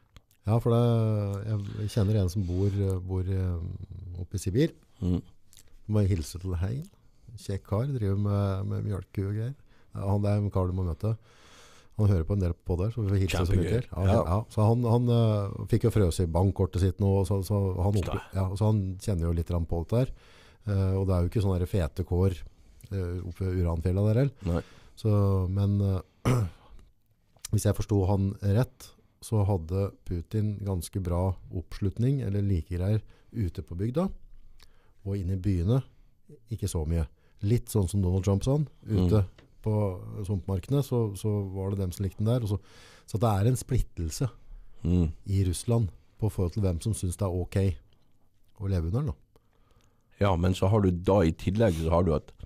Ja, for det, jeg kjenner en som bor, bor oppe i Sibir. Mm. Må jeg hilse til hei. Kjekk kar, driver med, med mjølke og greier. Ja, han er en kar du må møte. Han hører på en del på der, så vi får hilse så mye til. Ja, ja. Ja. Så han, han uh, fikk jo frøse i bankkortet sitt nå, så, så, han, opp, ja, så han kjenner jo litt på det der. Uh, og det er jo ikke sånne fete kår uh, oppe i Uranfjellet der, Nei. så, men uh, hvis jeg forstod han rett, så hadde Putin ganske bra oppslutning, eller like greier, ute på bygda, og inne i byene, ikke så mye. Litt sånn som Donald Trump sånn, ute mm. på sumpmarkene, så, så var det dem som likte den der. Og så, så det er en splittelse mm. i Russland på forhold til hvem som synes det er ok å leve under den. Da. Ja, men så har du da i tillegg, så har du at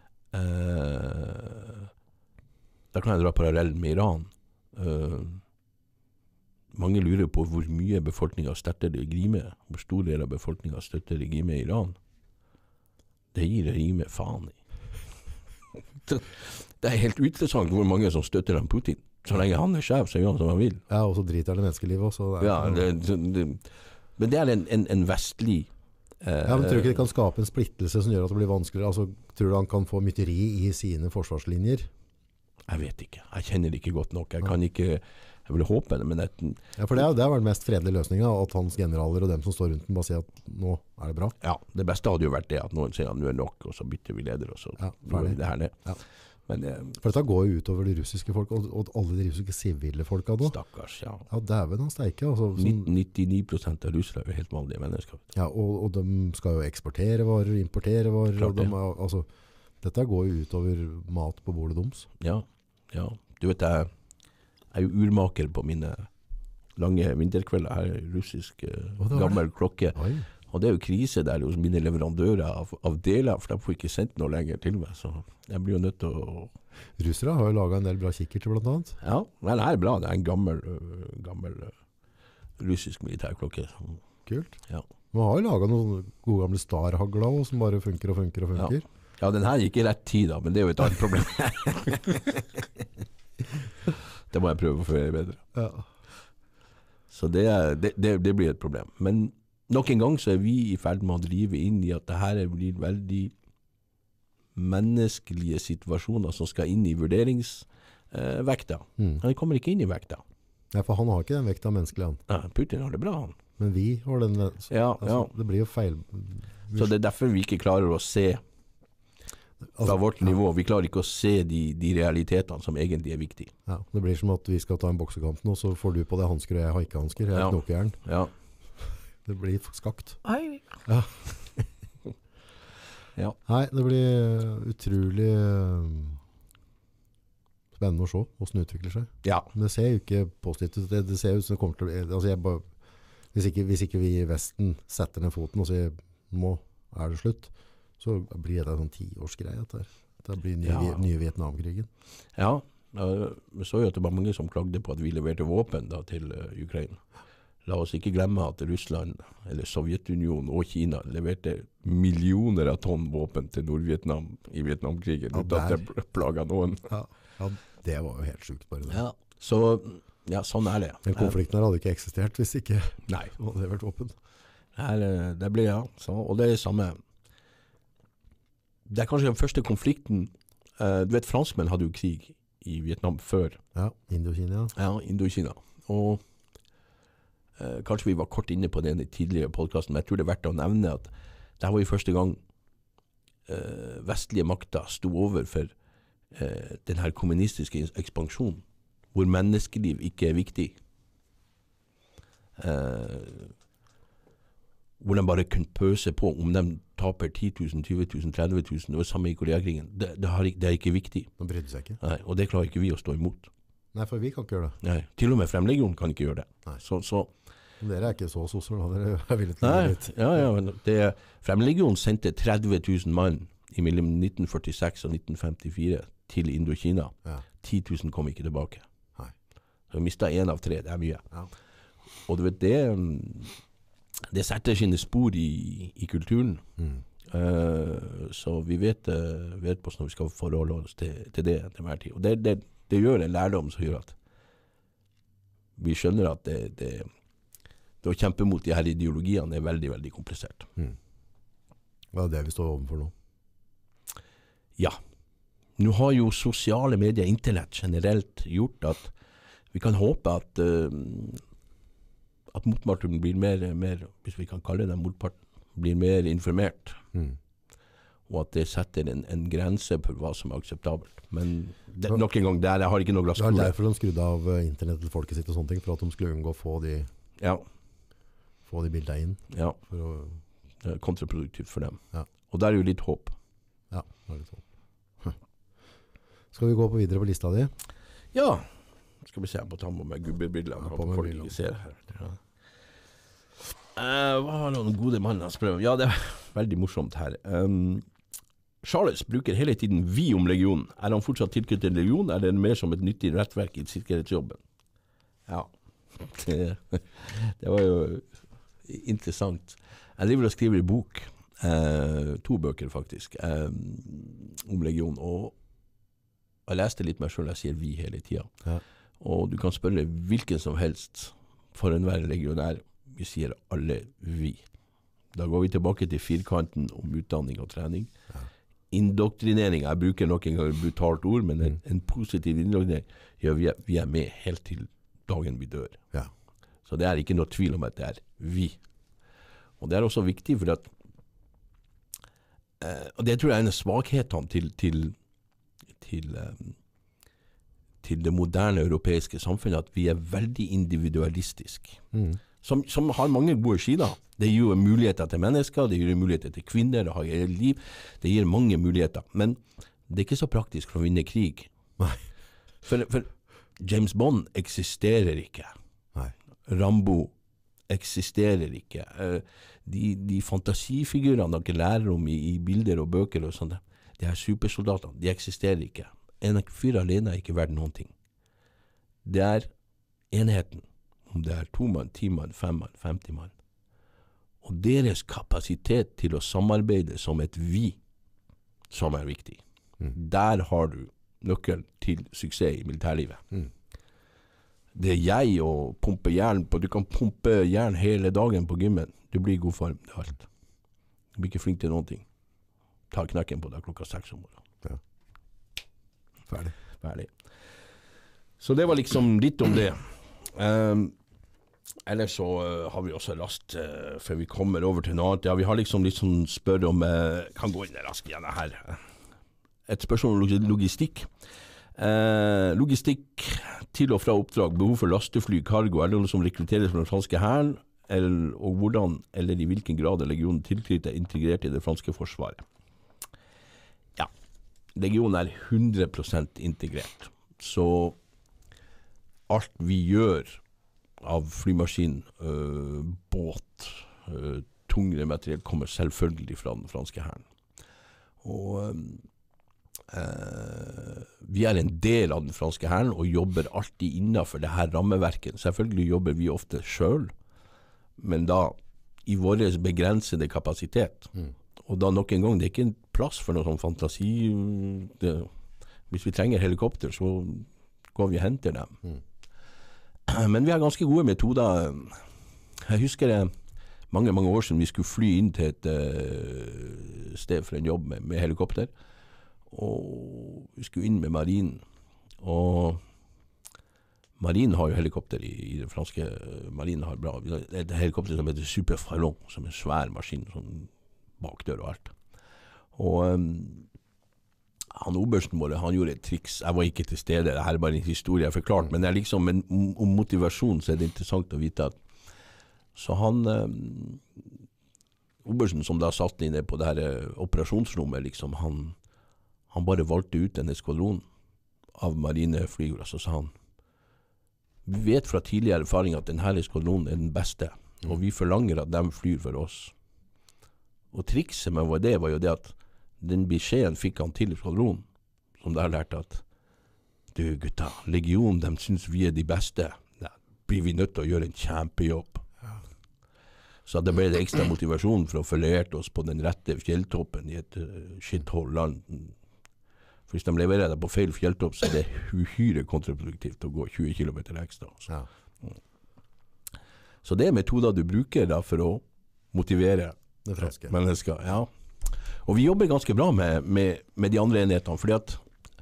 eh, da kan jeg dra parallell med Iran. Eh, mange lurer på hvor mye befolkningen støtter regimet, hvor stor del av befolkningen støtter regimet i Iran. Det gir regimet faen i. Det er helt interessant hvor mange som støtter han Putin. Så lenge han er sjef, så gjør han som han vil. Ja, og så driter han i menneskelivet også. Det ja, det, det, men det er en, en, en vestlig... Eh, ja, men tror du ikke det kan skape en splittelse som gjør at det blir vanskeligere? Altså, tror du han kan få mytteri i sine forsvarslinjer? Jeg vet ikke. Jeg kjenner det ikke godt nok. Jeg kan ikke... Jeg vil håpe det, men... Jeg, ja, for det er, det er vel den mest fredelige løsningen, at hans generaler og dem som står rundt den bare sier at nå er det bra. Ja, det beste hadde jo vært det, at noen sier at nå er nok, og så bytter vi leder, og så ja, gjør vi det her ned. Ja. Men, eh, for dette går jo utover de russiske folk, og, og alle de russiske sivile folka nå. Stakkars, ja. Ja, dæven han steike. Altså, sånn, nittini prosent av russere er jo helt vanlige mennesker. Ja, og, og de skal jo eksportere varer, importere varer. Klart, og de er, altså, dette går jo utover mat på bordet deres. Ja, ja. Du vet, jeg, jeg er jo urmaker på mine... lange vinterkvelder her, russisk uh, gammel klokke. Oi. Og det er jo krise der hos mine leverandører av, av deler, for de får ikke sendt noe lenger til meg, så jeg blir jo nødt til å... Russere har jo laget en del bra kikkerter blant annet. Ja, men det er bra. Det er en gammel, uh, gammel uh, russisk militærklokke. Kult. Ja. Man har jo laget noen gode gamle Star-hagla som bare funker og funker og funker. Ja. ja, den her gikk i rett tid da, men det er jo et annet problem. Det må jeg prøve å føre bedre. Ja. Så det, det, det, det blir et problem. Men nok en gang så er vi i ferd med å drive inn i at det her blir veldig menneskelige situasjoner som skal inn i vurderingsvekta. Eh, mm. Han kommer ikke inn i vekta. Ja, for han har ikke den vekta menneskelig, han. Ja, Putin har det bra, han. Men vi har den... Så, ja, altså, ja. Det blir jo feil. Så det er derfor vi ikke klarer å se fra altså, vårt nivå. Vi klarer ikke å se de, de realitetene som egentlig er viktige. Ja, det blir som at vi skal ta en boksekamp nå, så får du på det hansker, og jeg har ikke hansker. Jeg er ja. knokejern. Ja. Det blir skakt. Hei. Ja. ja. Nei, det blir utrolig spennende å se hvordan det utvikler seg. Ja. Men det ser jo ikke positivt ut. Det, det ser ut som det kommer til å... Altså jeg bare, hvis, ikke, hvis ikke vi i Vesten setter ned foten og sier nå er det slutt, så blir det en sånn tiårsgreie. Det blir nye, ja. nye Vietnamkrigen. Ja, vi så jo at det var mange som klagde på at vi leverte våpen da, til uh, Ukraina. La oss ikke glemme at Russland, eller Sovjetunionen og Kina leverte millioner av tonn våpen til Nord-Vietnam i Vietnamkrigen, ja, uten at det plaget noen. Ja. ja, det var jo helt sykt bare det. Ja, så ja, sånn er det. Den konflikten her hadde ikke eksistert hvis ikke Nei. hadde det vært våpen. Her, det ble ja, så, og det er det samme. Det er kanskje den første konflikten, uh, du vet franskmenn hadde jo krig i Vietnam før. Ja, Indokina. Ja, Indokina. Og uh, kanskje vi var kort inne på det i tidligere podcasten, men jeg tror det er verdt å nevne at det var jo første gang uh, vestlige makter stod over for uh, den her kommunistiske ekspansjonen, hvor menneskeliv ikke er viktig. Uh, hvor de bare kunne pøse på om de taper ti tusen, tjue tusen, tretti tusen, det var samme i Koreakrigen. Det, det, har, det er ikke viktig. De brydde seg ikke. Nei, og det klarer ikke vi å stå imot. Nei, for vi kan ikke gjøre det. Nei, til og med Fremlegionen kan ikke gjøre det. Nei. Så, så, men dere er ikke så sosser, da. Dere er villige til å gjøre litt. Ja, ja, men det, Fremlegionen sendte tretti tusen mann i mellom nitten førtiseks og nitten femtifire til Indokina. Ja. ti tusen kom ikke tilbake. Nei. Så vi mistet en av tre, det er mye. Ja. Og du vet, det... det setter sine spor i, i kulturen. Mm. Uh, så vi vet, uh, vet på hvordan vi skal forholde oss til, til det til hver tid. Og det, det, det gjør en lærdom som gjør at vi skjønner at det, det, det å kjempe mot de her ideologiene er veldig, veldig komplisert. Mm. Hva er det vi står overfor nå? Ja. Nå har jo sosiale medier, internett generelt, gjort at vi kan håpe at, uh, at motparten blir mer, mer, hvis vi kan kalle det motparten, blir mer informert. Mm. Og at det setter en, en grense på hva som er akseptabelt. Men det, nok en gang, der jeg har ikke noe glasskole. Det er derfor de skrudde av internett til folket sitt og sånne ting, for at de skulle unngå å få de, ja. få de bildene inn. Ja, for å, det er kontraproduktivt for dem. Ja. Og der er jo litt håp. Ja, det er litt håp. Skal vi gå på videre på lista di? Ja. Skal vi se på ta med gubbebriller. Ja, på folk ikke ser her. Ja. Uh, hva har noen gode mann å spørre om? Ja, det er veldig morsomt her. Um, Charles bruker hele tiden vi om legionen. Er han fortsatt tilknyttet til legion, eller er det mer som et nyttig rettverk i sikkerhetsjobben? Ja, det, det var jo interessant. Jeg driver og skriver en bok, eh, to bøker faktisk, eh, om legion, og jeg leste litt meg selv, jeg sier vi hele tiden. Ja. Og du kan spørre hvilken som helst for enhver legionær, vi sier alle vi. Da går vi tilbake til firkanten om utdanning og trening. Ja. Indoktrinering, jeg bruker nok en gang et brutalt ord, men en, en positiv indoktrinering, ja, vi, er, vi er med helt til dagen vi dør. Ja. Så det er ikke noe tvil om at det er vi. Og det er også viktig, for at eh, og det tror jeg er en svakhet til, til, til, um, til det moderne europeiske samfunnet, at vi er veldig individualistiske. Mm. Som, som har mange gode sider. Det gir jo muligheter til mennesker, det gir muligheter til kvinner, det har et liv, det gir mange muligheter. Men det er ikke så praktisk for å vinne krig. Nei. For, for James Bond eksisterer ikke. Nei. Rambo eksisterer ikke. De, de fantasifigurene dere lærer om i, i bilder og bøker og sånt, de her supersoldatene, de eksisterer ikke. En fyr alene er ikke verdt noen ting. Det er enheten. Om det er to mann, ti mann, fem mann, femti mann. Og deres kapasitet til å samarbeide som et vi, som er viktig. Mm. Der har du nøkkelen til suksess i militærlivet. Mm. Det er jeg å pumpe jern på. Du kan pumpe jern hele dagen på gymmen. Du blir i god form, det er alt. Du blir ikke flink til noen ting. Ta knekken på deg klokka seks om morgenen. Ja. Ferdig. Ferdig. Så det var liksom litt om det. Um, ellers så uh, har vi også rast uh, før vi kommer over til noe annet. Ja, vi har liksom litt sånn spør om uh, kan gå inn raskt igjen her. Et spørsmål om logistikk. Uh, logistikk til og fra oppdrag, behov for lastefly, cargo, er det noe som rekrutteres fra den franske hæren, og hvordan eller i hvilken grad er legionen tilknyttet integrert i det franske forsvaret? Ja, legionen er hundre prosent integrert. Så alt vi gjør av flymaskin, øh, båt, øh, tungere materiell kommer selvfølgelig fra den franske hæren. Og øh, vi er en del av den franske hæren og jobber alltid innenfor det her rammeverket. Selvfølgelig jobber vi ofte selv, men da i vår begrensede kapasitet. Mm. Og da nok en gang, det er ikke en plass for noe sånn fantasi. Det, hvis vi trenger helikopter, så går vi og henter dem. Mm. Men vi har ganske gode metoder. Jeg husker det mange, mange år siden vi skulle fly inn til et uh, sted for en jobb med, med helikopter. Og vi skulle inn med marinen. Og marinen har jo helikopter i, i det franske. Marinen har bra. Det er et helikopter som heter Super Fallon, som er en svær maskin, sånn bakdør og alt. Og um, han obersten vår, han gjorde et triks. Jeg var ikke til stede, det her er bare en historie jeg har forklart, men det er liksom, men om motivasjon så er det interessant å vite at så han um, obersten som da satt inne på det her uh, operasjonsrommet, liksom, han, han bare valgte ut en eskvadron av marineflygere, så sa han vi vet fra tidligere erfaring at denne eskvadronen er den beste, mm. og vi forlanger at de flyr for oss. Og trikset med det var jo det at den beskjeden fikk han til skvadronen, som der lærte at du gutta, legion, de synes vi er de beste. Da blir vi nødt til å gjøre en kjempejobb. Ja. Så det ble det ekstra motivasjon for å forlerte oss på den rette fjelltoppen i et uh, shithole-land. For hvis de leverer deg på feil fjelltopp, så er det uhyre kontraproduktivt å gå tjue kilometer ekstra. Så. Ja. Så det er metoder du bruker da for å motivere det franske mennesker. Ja. Og vi jobber ganske bra med, med, med de andre enhetene, fordi at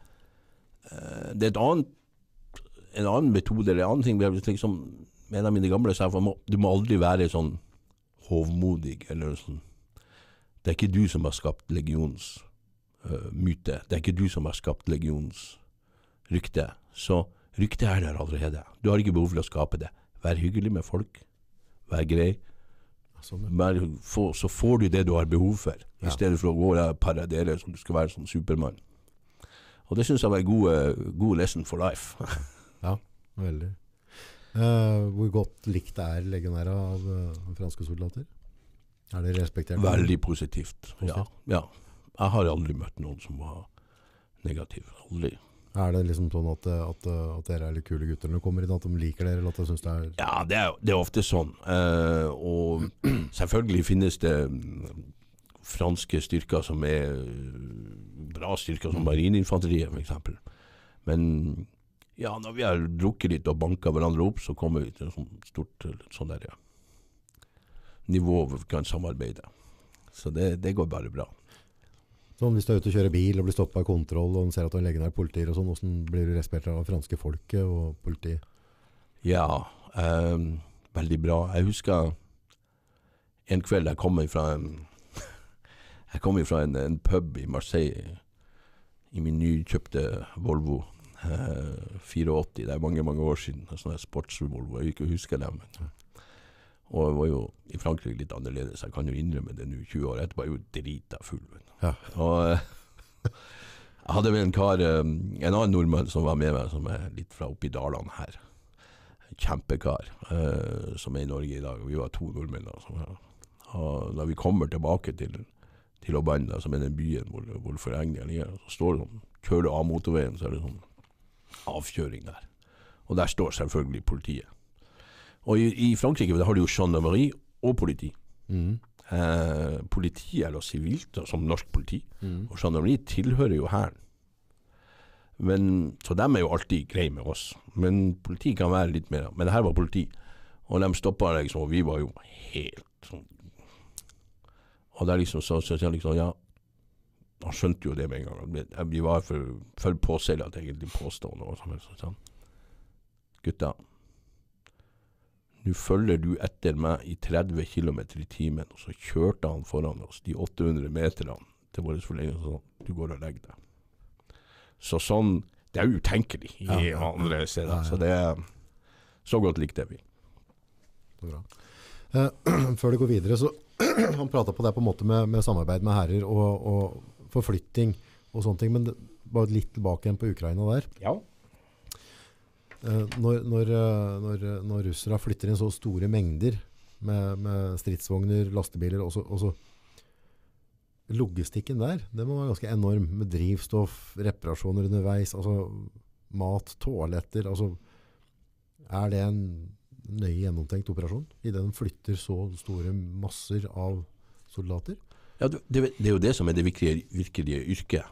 uh, det er et annet, en annen metode, eller en annen ting, liksom, en av mine gamle sa, du må aldri være sånn hovmodig, eller sånn. Det er ikke du som har skapt legions uh, myte, det er ikke du som har skapt legions rykte, så rykte er der allerede. Du har ikke behov for å skape det. Vær hyggelig med folk, vær grei, vær, få, så får du det du har behov for, i stedet for å gå og paradere som du skal være sånn supermann. Og det synes jeg var en god, god lesson for life. Ja, veldig. Uh, hvor godt likt er legionære av uh, franske soldater? Er det respektert? Veldig positivt, ja. ja. Jeg har aldri møtt noen som var negativ, aldri. Er det liksom sånn at, at, at dere er litt kule gutter når dere kommer inn, at de liker dere, eller at de synes det er... Ja, det er, det er ofte sånn. Uh, og selvfølgelig finnes det franske styrker som er bra styrker, som marineinfanteriet for eksempel. Men ja, når vi har drukket litt og banket hverandre opp, så kommer vi til et sånt stort sånn der, ja, nivå hvor vi kan samarbeide. Så det, det går bare bra. Sånn, hvis du er ute og kjører bil og blir stoppet av kontroll, og ser at du legger ned politier og sånn, hvordan blir du respektert av franske folket og politi? Ja, um, veldig bra. Jeg husker en kveld jeg kom fra en, jeg kom fra en, en pub i Marseille, i min nykjøpte Volvo uh, åttifire, det er mange, mange år siden, en sånn sports-Volvo, jeg ikke husker dem. Og jeg var jo i Frankrike litt annerledes, jeg kan jo innrømme det nå, tjue år etterpå, jeg var jo drita full. Ja. Og jeg hadde med en kar, en annen nordmann som var med meg, som er litt fra oppi Daland her. Kjempekar, uh, som er i Norge i dag, vi var to nordmenn. Altså. Og da vi kommer tilbake til, til Obanda, som er den byen hvor, hvor forregningen ligger, så står det sånn, kjører du av motorveien, så er det sånn avkjøring der. Og der står selvfølgelig politiet. Og i, i Frankrike har du jo gendarmerie og politi. Mm. Eh, politi er da sivilt, som norsk politi, mm. og gendarmerie tilhører jo hæren. Men, så de er jo alltid grei med oss. Men politi kan være litt mer, men det her var politi. Og de stoppet liksom, og vi var jo helt sånn. Og der liksom, så sier jeg liksom, ja, han skjønte jo det med en gang. Vi var for, for påseilet egentlig påstående og sånn. sånn. Gutta, nå følger du etter meg i tretti kilometer i timen, og så kjørte han foran oss de åtte hundre meterne til våre forlengelse, og sånn, du går og legger deg. Så sånn, det er utenkelig i ja, ja, andre steder, ja, ja. Så det er, så godt likte vi. Det er bra. Eh, før det går videre, så han pratet på det på en måte med, med samarbeid med herrer og, og forflytting og sånne ting, men det, bare litt tilbake igjen på Ukraina der. Ja. Når, når, når, når russere flytter inn så store mengder med, med stridsvogner, lastebiler og så, og så logistikken der, det må være ganske enorm med drivstoff, reparasjoner underveis, altså mat, toaletter, altså er det en nøye gjennomtenkt operasjon i det de flytter så store masser av soldater? Ja, det, det er jo det som er det virkelige, virkelige yrket.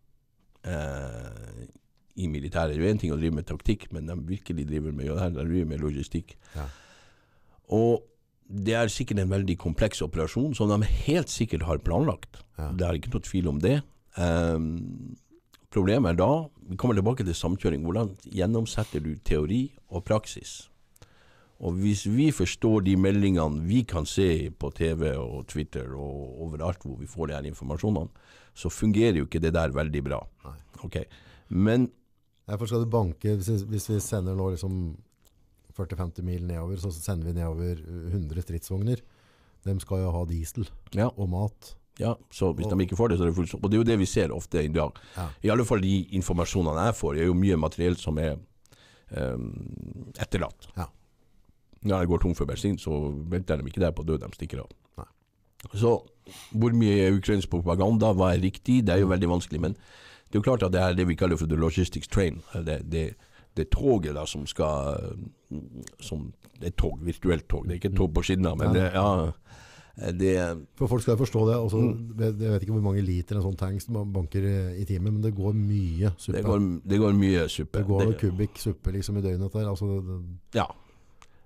Eh, i militæret. Det er en ting å drive med taktikk, men de virkelig driver med, de driver med logistikk. Ja. Og det er sikkert en veldig kompleks operasjon, som de helt sikkert har planlagt. Ja. Det er ikke noe tvil om det. Um, problemet er da, vi kommer tilbake til samkjøring, hvordan gjennomsetter du teori og praksis? Og hvis vi forstår de meldingene vi kan se på T V og Twitter og overalt hvor vi får de her informasjonene, så fungerer jo ikke det der veldig bra. Nei. Okay. Men derfor skal du banke, hvis, hvis vi sender nå liksom førti til femti mil nedover, så sender vi nedover hundre stridsvogner. De skal jo ha diesel ja. Og mat. Ja, så hvis og, de ikke får det, så er det fullt. Og det er jo det vi ser ofte i dag. Ja. I alle fall de informasjonene jeg får, er jo mye materiell som er um, etterlatt. Ja. Når jeg går tom for bensin, så venter de ikke der på død, de stikker av. Nei. Så hvor mye er ukrainsk propaganda, hva er riktig, det er jo veldig vanskelig, men det er jo klart at det er det vi kaller for the logistics train. Det, det, det toget da som skal, som, det er tog, virtuelt tog, det er ikke tog på skinner, men det, ja, det for folk skal forstå det, altså, jeg vet ikke hvor mange liter en sånn tank som banker i timen, men det går mye suppe. Det går, det går mye suppe. Det går det, kubikk suppe liksom i døgnet der. Altså, det, ja,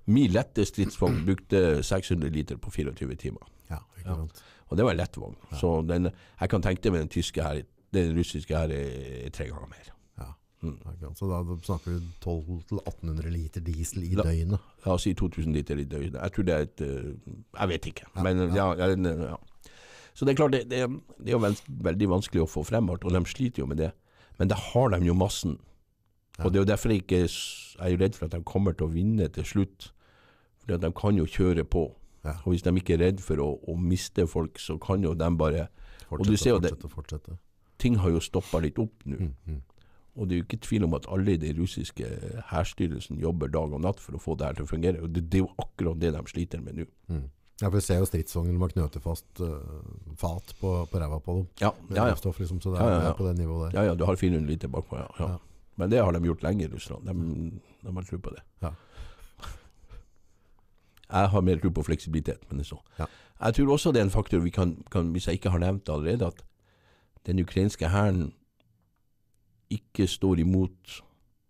min lette stridsvogn brukte seks hundre liter på fireogtyve timer. Ja, ikke sant. Ja. Og det var en lett vogn. Ja. Så den, jeg kan tenke meg den tyske her, den russiske her er tre ganger mer. Ja, mm. Så da snakker du tolv til atten hundre liter diesel i da, døgnet? Ja, si to tusen liter i døgnet. Jeg tror det er et, jeg vet ikke. Ja, men ja, ja, ja. Så det er klart, det, det, det er jo veld, veldig vanskelig å få frem alt, og de sliter jo med det. Men det har de jo massen. Ja. Og det er jo derfor jeg ikke jeg er jo redd for at de kommer til å vinne til slutt. For de kan jo kjøre på. Ja. Og hvis de ikke er redd for å, å miste folk, så kan jo de bare... Fortsette, og du ser jo det, fortsette, fortsette. Ting har jo stoppet litt opp nå. Mm, mm. Og det er jo ikke tvil om at alle i den russiske hærstyrelsen jobber dag og natt for å få det her til å fungere. Og det, det er jo akkurat det de sliter med nå. Mm. Ja, for vi ser jo stridsvogner når man knøter fast uh, fat på, på ræva på dem. Ja, ja, ja. Stoff, liksom, så det er, ja, ja, ja. på det nivået der. Ja, ja, du har fire hundre liter bakpå, ja. ja. ja. Men det har de gjort lenge i Russland. De, de har tro på det. Ja. Jeg har mer tro på fleksibilitet, men det er så. Ja. Jeg tror også det er en faktor vi kan, kan, hvis jeg ikke har nevnt allerede, at den ukrainske hæren ikke står imot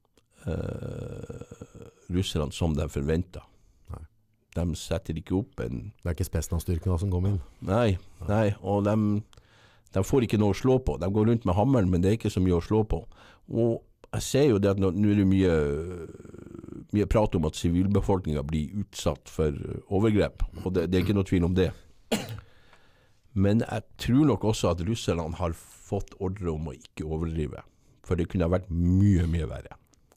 uh, russerne som de forventer. Nei. De setter ikke opp en... Det er ikke Spetsnaz-styrkene som kommer inn? Nei, nei, og de, de får ikke noe å slå på. De går rundt med hammeren, men det er ikke så mye å slå på. Og jeg ser jo det at nå, nå er det mye, mye prat om at sivilbefolkningen blir utsatt for overgrep, og det, det er ikke noe tvil om det. Men jeg tror nok også at russerne har fått ordre om å ikke overdrive, for det kunne ha vært mye, mye verre.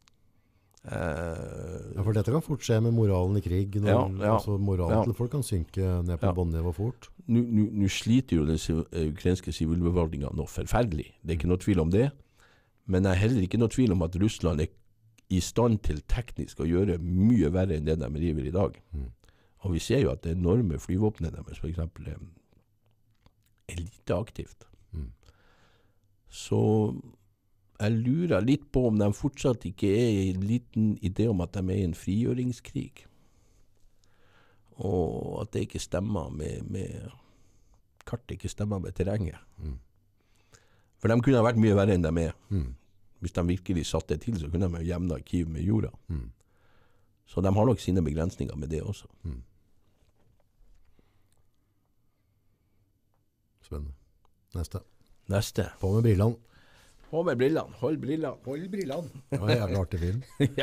Uh, ja, for dette kan fort skje med moralen i krig, når, ja, ja, altså moralen ja. til folk kan synke ned på ja. båndnivå fort. Nå, nå, nå sliter jo den ukrainske sivilbefolkningen nå forferdelig, det er ikke noe tvil om det. Men jeg er heller ikke noe tvil om at Russland er i stand til teknisk å gjøre mye verre enn det de driver i dag. Mm. Og vi ser jo at det enorme flyvåpnet deres, for eksempel, er lite aktivt. Mm. Så jeg lurer litt på om de fortsatt ikke er i en liten idé om at de er i en frigjøringskrig. Og at det ikke stemmer med, med kartet, ikke stemmer med terrenget. Mm. For de kunne ha vært mye verre enn de er. Mm. Hvis de virkelig satte det til, så kunne de jo jevne Kiev med jorda. Mm. Så de har nok sine begrensninger med det også. Mm. Spennende. Neste. Neste. På med brillene. På med brillene. Hold brillene. Hold brillene. Det var en jævlig artig film. ja.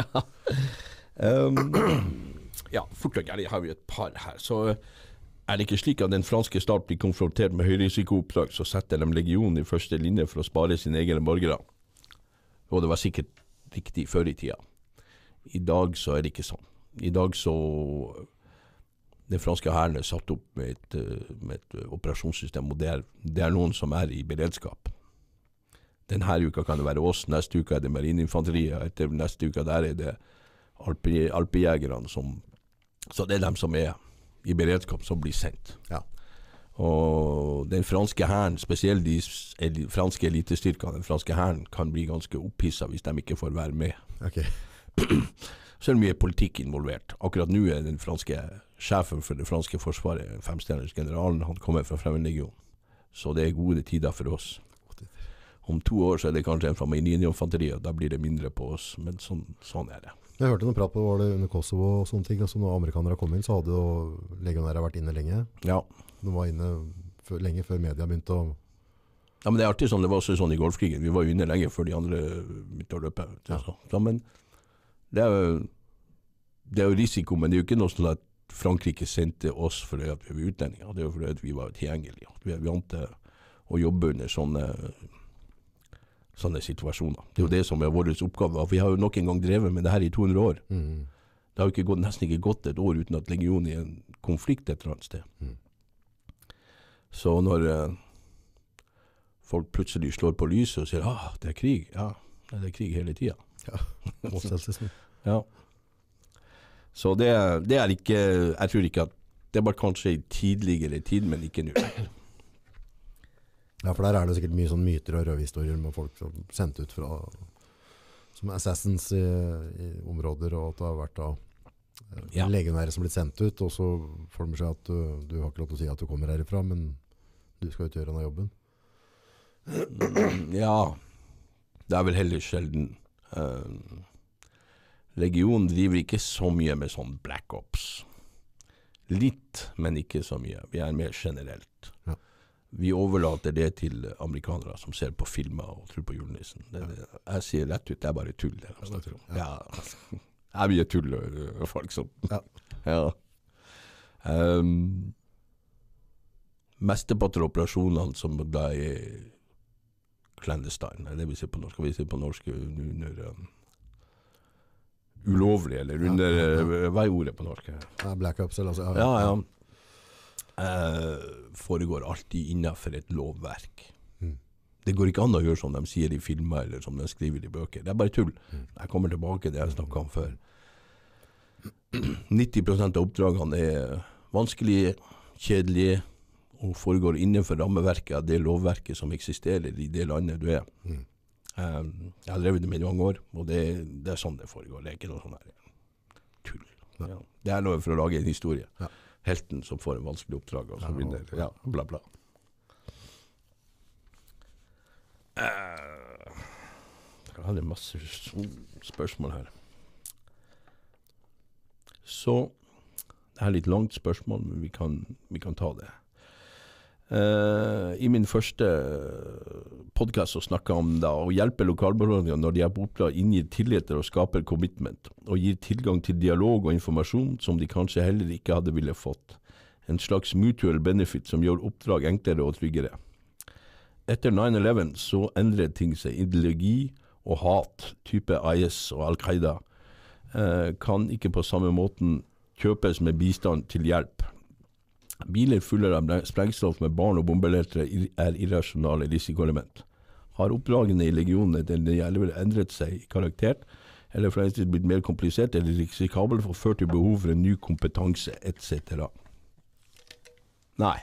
Um, ja, fort og gærlig har vi et par her. Så er det ikke slik at den franske stat blir konfrontert med høyrisikooppdrag, så setter de legionen i første linje for å spare sine egne borgere. Og det var sikkert riktig før i tida. I dag så er det ikke sånn. I dag så den franske hæren er satt opp med et, med et operasjonssystem, og det er, det er noen som er i beredskap. Denne uka kan det være oss, neste uka er det marineinfanteriet, etter neste uka der er det alpe, alpejægerne som, så det er dem som er i beredskap som blir sendt. Ja. Og den franske hæren, spesielt de franske elitestyrkene, den franske hæren kan bli ganske opphisset hvis de ikke får være med. Okay. Så er det mye politikk involvert. Akkurat nå er den franske sjefen for det franske forsvaret, femstjerners generalen, han kommer fra Fremmedlegionen. Så det er gode tider for oss. Om to år så er det kanskje en fra marineinfanteriet, og da blir det mindre på oss, men sånn, sånn er det. Jeg hørte noen prat på var det under Kosovo og sånne ting, altså når amerikanere kom inn, så hadde jo legionære vært inne lenge. Ja. De var inne for, lenge før media begynte å... Ja, men det er alltid sånn, det var også sånn i Golfkrigen. Vi var jo inne lenge før de andre begynte å løpe. Ja. Ja, men det er, jo, det er jo risiko, men det er jo ikke noe sånn at Frankrike sendte oss for at vi var utlendinger. Det er jo fordi at vi var tilgjengelige. Vi er vant til å jobbe under sånne... sånne situasjoner. Det er jo det som er vår oppgave. Vi har jo nok en gang drevet med det her i to hundre år. Mm. Det har jo ikke gått, nesten ikke gått et år uten at legionen er en konflikt et eller annet sted. Mm. Så når uh, folk plutselig slår på lyset og sier, ah, det er krig. Ja, det er krig hele tiden. Ja, motsettelsen. Ja. Så det, det er ikke, jeg tror ikke at det var kanskje i tidligere tid, men ikke nå. Ja, for der er det sikkert mye sånn myter og røverhistorier med folk som sendt ut fra som assassins i, i områder, og at det har vært da ja. legionære som har blitt sendt ut, og så får de beskjed at du, du har ikke lov til å si at du kommer herifra, men du skal ut og gjøre denne jobben. Ja, det er vel heller sjelden uh, Legionen driver ikke så mye med sånn black ops. Litt, men ikke så mye. Vi er mer generelt. Ja. Vi overlater det til amerikanere som ser på filmer og tror på julenissen. Det, det, jeg sier rett ut, det er bare tull. Det, det er tull. Ja. Ja. Jeg blir tull, folk som... Ja. Ja. Um, mesteparten av operasjonene som ble clandestine, det vi sier på norsk, vi sier på norsk under um, ulovlig, eller under, ja, ja, ja. Hva er ordet på norsk? Ja, black ops, eller altså. Ja, ja. Uh, foregår alltid innenfor et lovverk. Mm. Det går ikke an å gjøre som de sier i filmer, eller som de skriver i bøker. Det er bare tull. Mm. Jeg kommer tilbake til det jeg snakket om før. nitti prosent av oppdragene er vanskelige, kjedelige, og foregår innenfor rammeverket av det lovverket som eksisterer i det landet du er. Mm. Um, jeg har drevet det med i mange år, og det, det er sånn det foregår. Det er ikke noe sånn her tull. Ja. Det er noe for å lage en historie. Ja. Helten som får en vanskelig oppdrag, og så vinner. Ja, bla bla. Uh, jeg hadde masse spørsmål her. Så, det er litt langt spørsmål, men vi kan, vi kan ta det. Uh, I min første podcast så snakket jeg om da, å hjelpe lokalbefolkningen når de er på oppdrag, inngir tillit og skaper commitment, og gir tilgang til dialog og informasjon som de kanskje heller ikke hadde ville fått. En slags mutual benefit som gjør oppdrag enklere og tryggere. Etter nine eleven så endret ting seg. Ideologi og hat, type I S og Al-Qaida, uh, kan ikke på samme måten kjøpes med bistand til hjelp. Biler fuller av sprengstoff med barn og bombeletere er irrasjonale risikoelement. Har oppdragene i legionene den gjelder endret seg i karakter, eller for eneste blitt mer komplisert eller risikabel for ført til behov for en ny kompetanse, et cetera. Nei.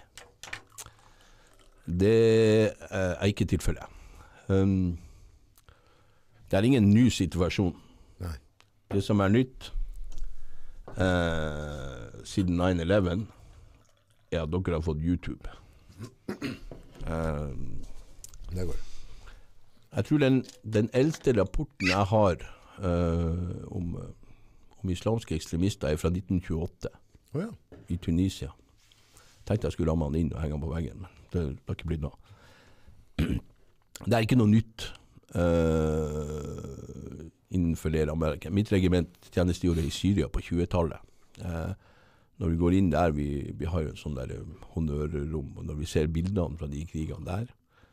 Det er ikke tilfellet. Um, det er ingen ny situasjon. Nei. Det som er nytt uh, siden nine eleven er at dere har fått YouTube. Um, det går. Jeg tror den, den eldste rapporten jeg har uh, om, om islamske ekstremister er fra nitten tjueåtte oh, ja. I Tunisia. Tenkte jeg skulle ramme han inn og henge han på veggen, men det har ikke blitt noe. Det er ikke noe nytt uh, innenfor det Amerika. Mitt regiment tjenestegjorde i Syria på tjuetallet. Uh, Når vi går inn der, vi, vi har jo en sånn der honnørrom, og når vi ser bildene fra de krigene der,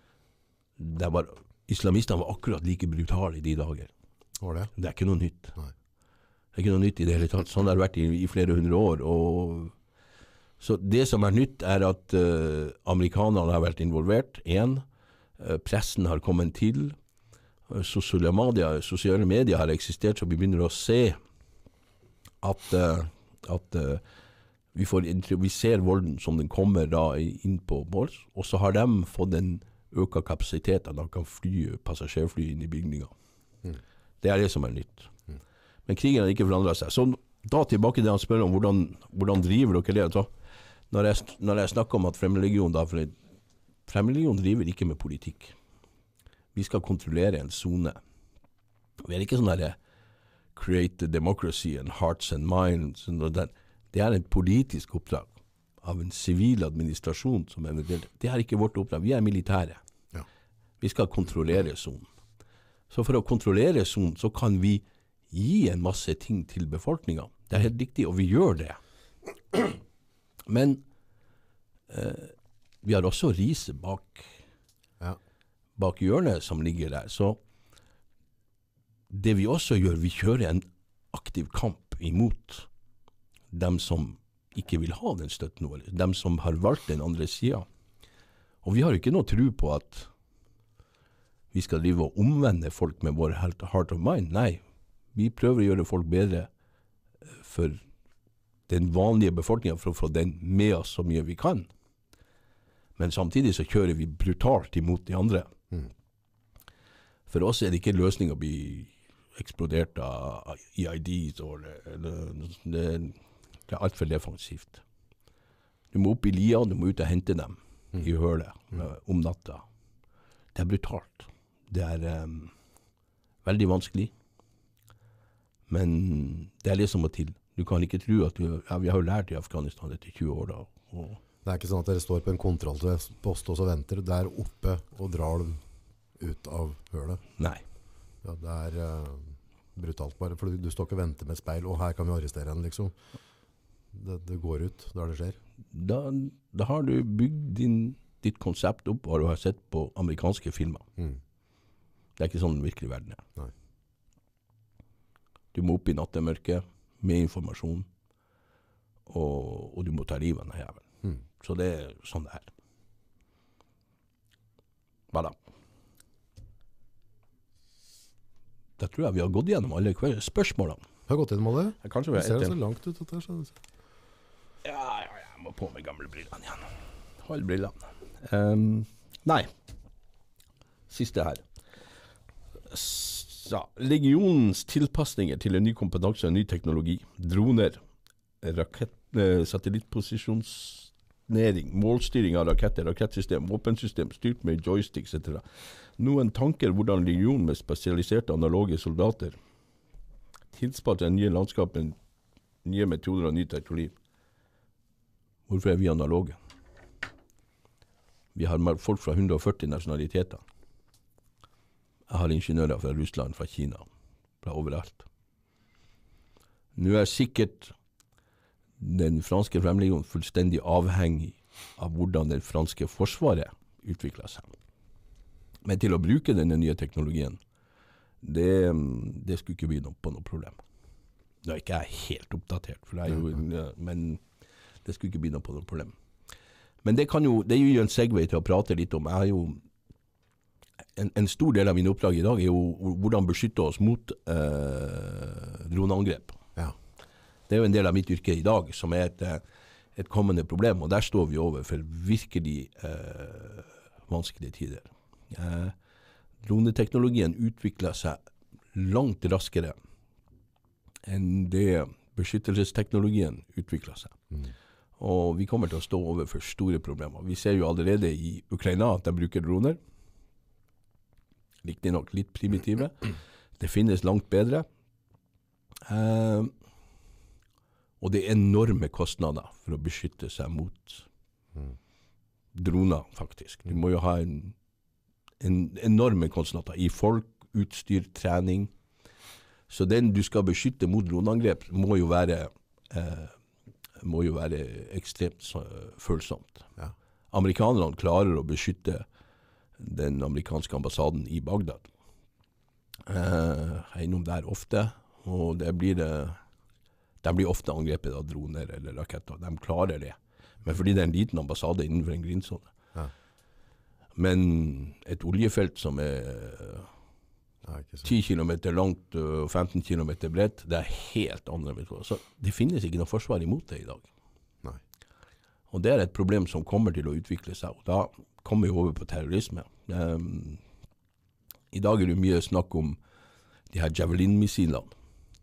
det var, islamistene var akkurat like brutale i de dager. Var det? Det er ikke noe nytt. Nei. Det er ikke noe nytt i det hele tatt. Sånn har det vært i, i flere hundre år. Og, så det som er nytt er at uh, amerikanerne har vært involvert. En, uh, pressen har kommet til. Uh, sosiale, medier, sosiale medier har eksistert, så vi begynner å se at, uh, at uh, Vi, får, vi ser volden som den kommer da inn på oss, og så har de fått en øket kapasitet at de kan fly, passasjerfly inn i bygninga. Mm. Det er det som er nytt. Mm. Men krigen har ikke forandret seg. Så da tilbake til det han spør om, hvordan, hvordan driver dere det? Så, når, jeg, når jeg snakker om at Fremmedlegion, da, for Fremmedlegion driver ikke med politikk. Vi skal kontrollere en zone. Vi er ikke sånn der create democracy and hearts and minds, og den. Det er et politisk oppdrag av en sivil administrasjon som er det. Det er ikke vårt oppdrag. Vi er militære. Ja. Vi skal kontrollere zonen. Så for å kontrollere zonen så kan vi gi en masse ting til befolkningen. Det er helt riktig, og vi gjør det. Men eh, vi har også riset bak, ja. bak hjørnet som ligger der. Så det vi også gjør, vi kjører en aktiv kamp imot dem som ikke vil ha den støtten vår, dem som har valgt den andre siden. Og vi har ikke noe tro på at vi skal drive og omvende folk med vår heart of mind. Nei, vi prøver å gjøre folk bedre for den vanlige befolkningen, for å få den med oss så mye vi kan. Men samtidig så kjører vi brutalt imot de andre. Mm. For oss er det ikke en løsning å bli eksplodert av E I Ds, eller det Det er alt for defensivt. Du må opp i lia, du må ut og hente dem mm. i hølet mm. om natta. Det er brutalt. Det er um, veldig vanskelig. Men det er det som må til. Du kan ikke tro at du, ja, vi har jo lært i Afghanistan etter tjue år da. Og det er ikke sånn at dere står på en kontrollpost og så venter der oppe og drar dem ut av hølet. Nei. Ja, det er uh, brutalt bare, for du, du står ikke og venter med et speil, og her kan vi arrestere henne, liksom. Det, det går ut der det skjer. Da, da har du bygd din, ditt konsept opp, og du har sett på amerikanske filmer. Mm. Det er ikke sånn den virkelige verden er. Nei. Du må opp i nattemørket med informasjon, og, og du må ta livet av denne jævelen. Mm. Så det er sånn det er. Hva da? Da tror jeg vi har gått gjennom alle spørsmålene. Vi har gått gjennom alle? Kanskje vi har det ser så langt ut. Dette, så. Ja, ja, jeg må på med gamle brillene igjen. Hold brillene. Um, nei. Siste her. Så, legionens tilpasninger til en ny kompetanse og en ny teknologi. Droner, rakett, eh, satellittposisjonering, målstyring av raketter, rakettsystem, våpensystem, styrt med joystick, et cetera. Noen tanker hvordan legion med spesialiserte analoge soldater tilsparte den nye landskapen, nye metoder og ny teknologi. Hvorfor er vi analoge? Vi har folk fra hundre og førti nasjonaliteter. Jeg har ingeniører fra Russland, fra Kina, fra overalt. Nå er sikkert den franske fremlegionen fullstendig avhengig av hvordan det franske forsvaret utvikler seg. Men til å bruke denne nye teknologien, det, det skulle ikke bli noe på noe problem. Da er ikke jeg helt oppdatert, for det er jo, men det skulle ikke bli noe på noe problem. Men det kan jo, det gir jo en segway til å prate litt om. Jeg har jo, en, en stor del av mine oppdrag i dag er jo hvordan beskytte oss mot eh, droneangrep. Ja. Det er jo en del av mitt yrke i dag, som er et, et kommende problem, og der står vi over for virkelig eh, vanskelige tider. Eh, droneteknologien utvikler seg langt raskere enn det beskyttelsesteknologien utvikler seg. Mm. Og vi kommer til å stå over for store problemer. Vi ser jo allerede i Ukraina at de bruker droner. Riktig nok litt primitive. Det finnes langt bedre. Eh, og det er enorme kostnader for å beskytte seg mot mm. droner, faktisk. Du må jo ha en En enorme kostnader i folk, utstyr, trening. Så den du skal beskytte mot droneangrep må jo være, eh, må jo være ekstremt følsomt. Ja. Amerikanerne klarer å beskytte den amerikanske ambassaden i Bagdad. Eh, jeg er innom der ofte, og det blir, det, de blir ofte angrepet av droner eller raketter. De klarer det. Men fordi det er en liten ambassade innenfor en grindsone. Ja. Men et oljefelt som er ti kilometer langt og femten kilometer bredt, det er helt andre metoder. Så det finnes ikke noe forsvar imot det i dag. Nei. Og det er et problem som kommer til å utvikle seg, og da kommer vi over på terrorisme. Um, I dag er det mye snakk om de her Javelin-missilene,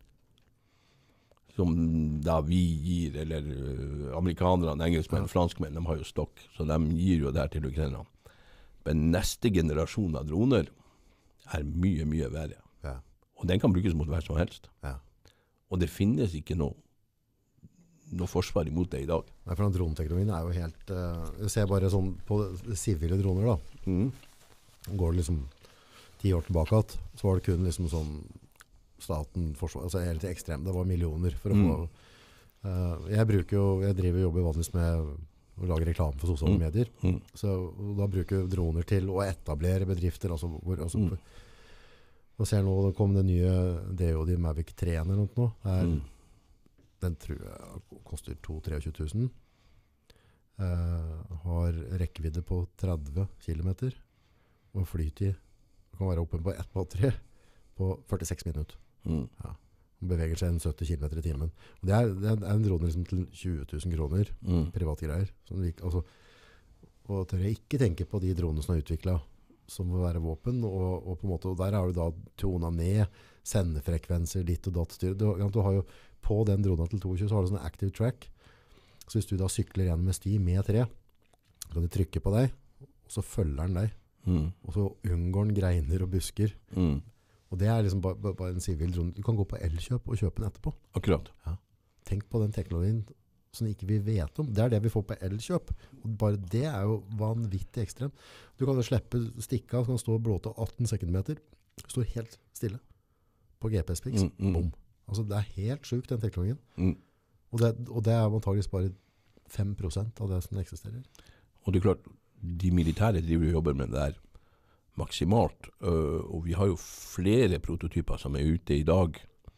som da vi gir, eller uh, amerikanerne, engelskmenn, ja. franskmenn, de har jo stokk, så de gir jo det her til ukrainerne. Men neste generasjon av droner er mye, mye verre. Ja. Og den kan brukes mot hver som helst. Ja. Og det finnes ikke noe, noe forsvar imot det i dag. Nei, for den droneteknologien er jo helt... Uh, jeg ser bare sånn på sivile droner da. Mm. Går det liksom ti år tilbake at, så var det kun liksom sånn staten, forsvar, altså helt ekstremt. Det var millioner for å mm. få... Uh, jeg bruker jo, jeg driver og jobber vanligvis med... og lage reklame for sosiale mm. medier. Mm. Så da bruker droner til å etablere bedrifter. Altså, hvor, altså, mm. og ser nå, det kom det nye D O D Mavic tre eller noe nå. Her, mm. Den tror jeg koster to til tjuetre tusen. Uh, har rekkevidde på tretti kilometer. Og flytid kan være oppe på ett batteri på førtiseks minutter. Mm. Ja. Beveger seg en sytti kilometer i timen. Og det, er, det er en drone liksom til tjue tusen kroner, mm. private greier. Sånn, altså, og tør jeg ikke tenke på de dronene som er utviklet som vil være våpen, og, og, på en måte, og der har du da tonet ned, sendefrekvenser, ditt og datt styr. Du, du har jo på den dronen til tjueto, så har du sånn active track. Så hvis du da sykler gjennom en sti med tre, så kan du trykke på deg, og så følger den deg. Mm. Og så unngår den greiner og busker. Mm. Og det er liksom bare, bare en sivil drone. Du kan gå på Elkjøp og kjøpe den etterpå. Akkurat. Ja. Tenk på den teknologien som ikke vi vet om. Det er det vi får på Elkjøp. Og bare det er jo vanvittig ekstremt. Du kan jo slippe stikka, så kan stå og blåte atten sekundmeter. Står helt stille på G P S-piks. Mm, mm. Bom. Altså det er helt sjukt den teknologien. Mm. Og, det, og det er antageligvis bare fem prosent av det som eksisterer. Og det er klart, de militære driver og jobber med det der maksimalt, uh, og vi har jo flere prototyper som er ute i dag,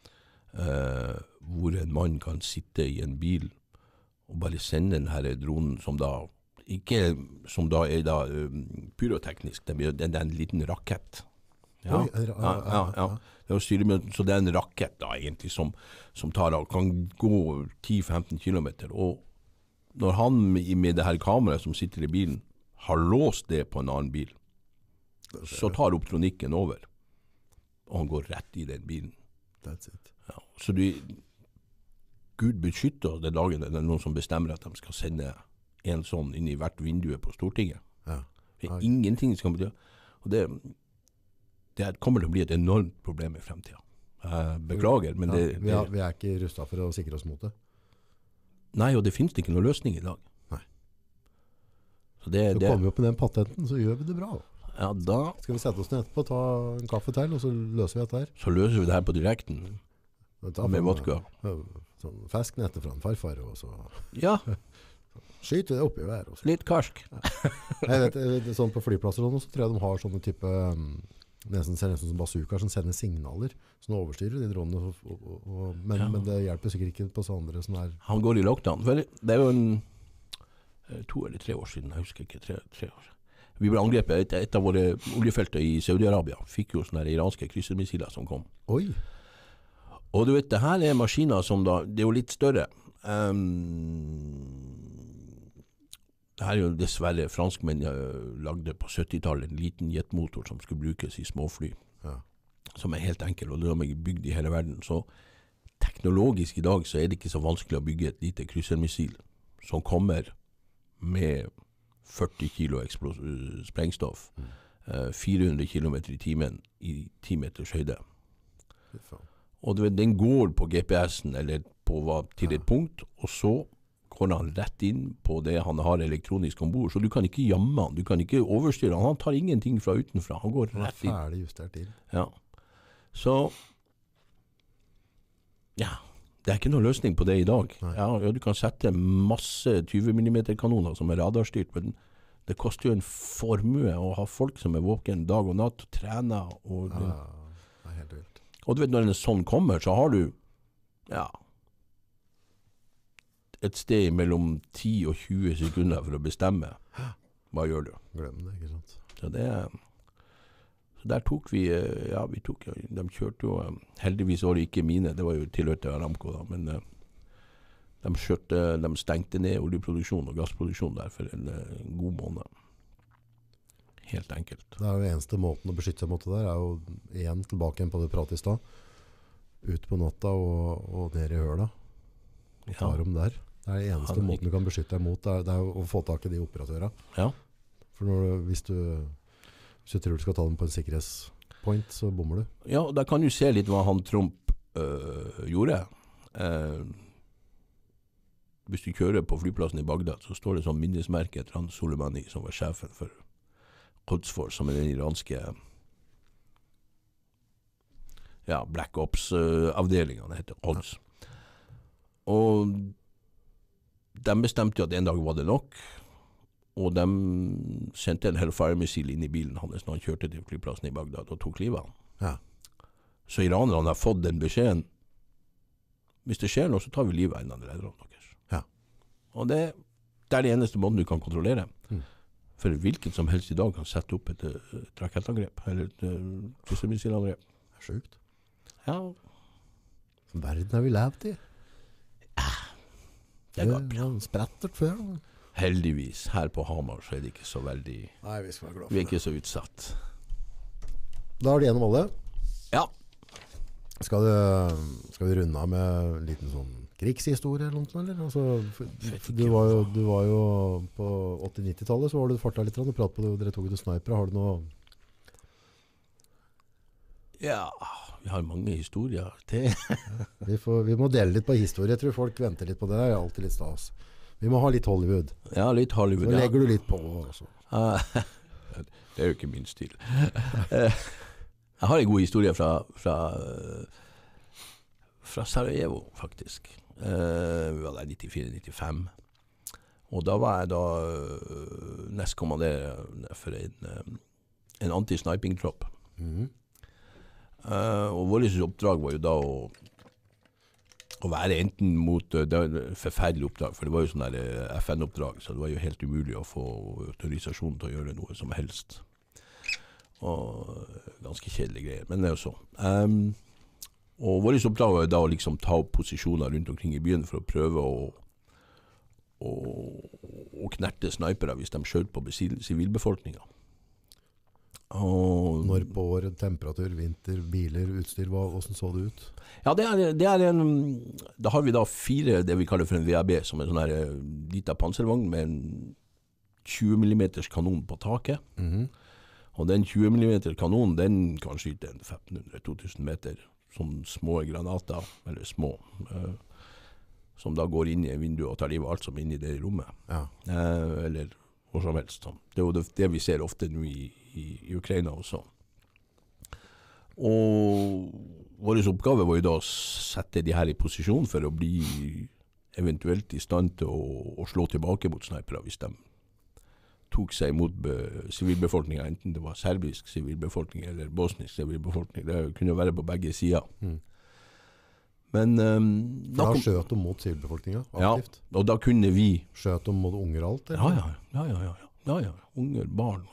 uh, hvor en mann kan sitte i en bil og bare sende den her dronen som da, ikke som da er da um, pyroteknisk, det er, det er en liten rakett. Ja, Oi, ja, ja, ja, ja. Det er styre med, så det er en rakett da egentlig som, som tar av, kan gå ti til femten kilometer, og når han med det her kameraet som sitter i bilen har låst det på en annen bil, så tar optronikken over, og han går rett i den bilen. That's it. Ja, så du, Gud beskytter den dagen det er noen som bestemmer at de skal sende en sånn inn i hvert vindu på Stortinget. Ja. Det er ingenting som kommer til. Og det, det kommer til å bli et enormt problem i fremtiden. Jeg beklager, men det, ja, vi, er, vi er ikke rustet for å sikre oss mot det. Nei, og det finnes ikke noen løsning i dag. Nei. Så det, så det, kommer vi opp med den patenten, så gjør vi det bra. Ja, da skal vi sette oss ned etterpå, ta en kaffe til, og så løser vi dette her. Så løser vi det her på direkten, med vodka. Sånn fesken etter fra en farfar, og så ja. skyter vi det opp i hver. Litt karsk. Ja. Jeg vet, det, sånn på flyplasser og så tror jeg de har sånne type, nesten ser nesten som bazookaer som sender signaler, som overstyrer de dronene, og, og, og, men, ja. men det hjelper sikkert ikke på sånne andre som er... Han går i lockdown, for det er jo en to eller tre år siden, jeg husker ikke, tre, tre år. Vi ble angrepet et, et av våre oljefelter i Saudi-Arabia. Fikk jo sånne iranske kryssermissiler som kom. Oi. Og du vet, det her er maskiner som da, det er jo litt større. Um, det her er jo dessverre franskmenn lagde på syttitallet en liten jetmotor som skulle brukes i småfly. Ja. Som er helt enkel, og det er bygd i hele verden. Så teknologisk i dag så er det ikke så vanskelig å bygge et lite kryssermissil som kommer med førti kilo sprengstoff, mm. uh, fire hundre kilometer i timen i ti meters høyde. Og det, den går på G P S-en eller på hva, til ja. Et punkt, og så går han rett inn på det han har elektronisk ombord, så du kan ikke jamme han, du kan ikke overstyre han, han tar ingenting fra utenfra, han går rett inn. Han er ferdig justert inn. Ja. Så, ja, det er ikke noen løsning på det i dag. Ja, ja, du kan sette masse tjue millimeter kanoner som er radarstyrt, men det koster jo en formue å ha folk som er våken dag og natt, og trener. Og, ja, det er helt vilt. Og du vet, når en sånn kommer, så har du ja, et sted mellom ti og tjue sekunder for å bestemme. Hva gjør du? Glem det, ikke sant? Så det Så der tok vi, ja, vi tok, de kjørte jo, heldigvis var det ikke mine, det var jo tilhørte Aramco da, men de kjørte, de stengte ned oljeproduksjon og gassproduksjon der for en, en god måned. Helt enkelt. Det er jo eneste måten å beskytte seg mot det der, er jo igjen tilbake igjen på det pratet i sted, ut på natta og, og ned i høla, og ta dem der. Det er det eneste ja, måten du kan beskytte deg mot, det er, det er å få tak i de operatørene. Ja. For når, hvis du... Hvis du tror du skal ta den på en sikkerhetspoint, så bommer du. Ja, da kan du se litt hva han Trump øh, gjorde. Eh, hvis du kjører på flyplassen i Bagdad, så står det sånn minnesmerke etter han Soleimani, som var sjefen for Quds Force, som er den iranske ja, Black Ops-avdelingen, det heter Quds. Ja. Og de bestemte jo at en dag var det nok, og de sendte en Hellfire-missil inn i bilen hans når han kjørte til flyplassen i Bagdad og tok livet av han. Ja. Så iranerne har fått den beskjeden. Hvis det skjer noe, så tar vi livet av en av deres. Ja. Og det, det er det eneste måten du kan kontrollere. Mm. For hvilken som helst i dag kan sette opp et, et rakettangrep, eller et kryssermissilangrep. Det er sjukt. Ja. Verden har vi levd i. Ja. Det er godt bra. Sprettert før, da. Heldigvis, her på Hamar så er det ikke så veldig... Nei, vi skal være glad for det. Vi er ikke så utsatt. Da er det gjennom alle. Ja. Skal, du, skal vi runde av med en liten sånn krigshistorie eller noe, eller? Altså, for, for du, var jo, du var jo på åtti-nittitallet, så var du fartet litt, og pratet på det, og dere tok ut sniper. Har du noe... Ja, vi har mange historier til. vi, får, vi må dele litt på historie. Jeg tror folk venter litt på det. Det er alltid litt stas. Vi må ha litt Hollywood. Ja, litt Hollywood, Så ja. legger du litt på også. Det er jo ikke min stil. Jeg har en god historie fra, fra, fra Sarajevo, faktisk. Vi var der nittifire nittifem. Og da var jeg da nestkommanderende for en, en anti-sniping-tropp. Mhm. Uh, og vårt oppdrag var jo da å, å være enten mot, uh, det var et forferdelig oppdrag, for det var jo sånn der F N-oppdrag, så det var jo helt umulig å få autorisasjon til å gjøre noe som helst. Og ganske kjedelige greier, men det er jo så. Um, og vårt oppdrag var jo da å liksom ta opp posisjoner rundt omkring i byen for å prøve å, å, å knerte snipere hvis de skjøt på sivilbefolkningen. Og Når på år, temperatur, vinter, biler, utstyr, hva, hvordan så det ut? Ja, det er, det er en, da har vi da fire, det vi kaller for en V A B, som er en sånn her liten panservogn med en tjue millimeter kanon på taket. Mhm. Og den tjue millimeter kanonen, den kan skyte en femten hundre til to tusen meter, som små granater, eller små, eh, som da går inn i vinduet og tar livet av alt som er inne i det rommet. Ja. Eh, eller hvor som helst. Sånn. Det er jo det, det vi ser ofte nå i, i, i Ukraina også. Og vår oppgave var jo da å sette de her i posisjon for å bli eventuelt i stand til å, å slå tilbake mot snipere hvis de tok seg mot sivilbefolkningen, enten det var serbisk sivilbefolkning eller bosnisk sivilbefolkning. Det kunne jo være på begge sider. Mm. Men um, For da skjøt de mot sivilbefolkningen, aktivt? Ja, og da kunne vi... Skjøt de mot unger alt? Ja, ja, ja, ja, ja, ja, ja. Unger, barn.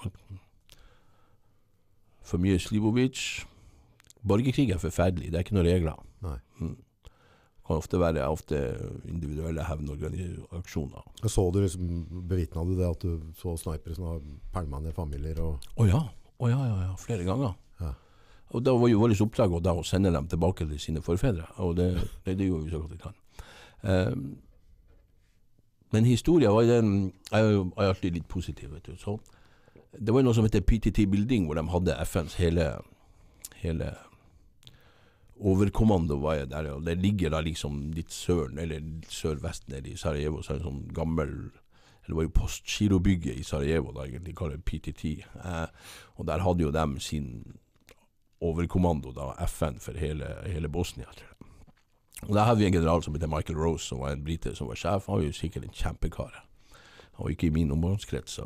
For mye Slivovic. Borgerkrig er forferdelig, det er ikke noen regler. Nei. Mm. Det kan ofte være ofte individuelle hevnaksjoner. Så du liksom, bevitnet du det at du så snipere som har permet ned familier? Og... Å ja, å ja, ja, ja, flere ganger. Ja. Og da var jo vårt oppdrag å, da, å sende dem tilbake til sine forfedre, og det, det, det gjorde vi så godt vi kan. Um, men historien var den, jeg er jo alltid litt positiv, vet du. Så det var jo noe som heter P T T Building, hvor de hadde F N's hele, hele overkommando var jeg der, og det ligger da liksom litt sør, eller sør-vest nede i Sarajevo, så er det en sånn gammel, det var jo postgirobygget i Sarajevo, da egentlig kaller det P T T, eh, og der hadde jo dem sin overkommando, da, F N for hele, hele Bosnia, tror jeg. Og der hadde vi en general som heter Michael Rose, som var en brite som var sjef. Han var jo sikkert en kjempekar. Han var ikke i min omgangskrets.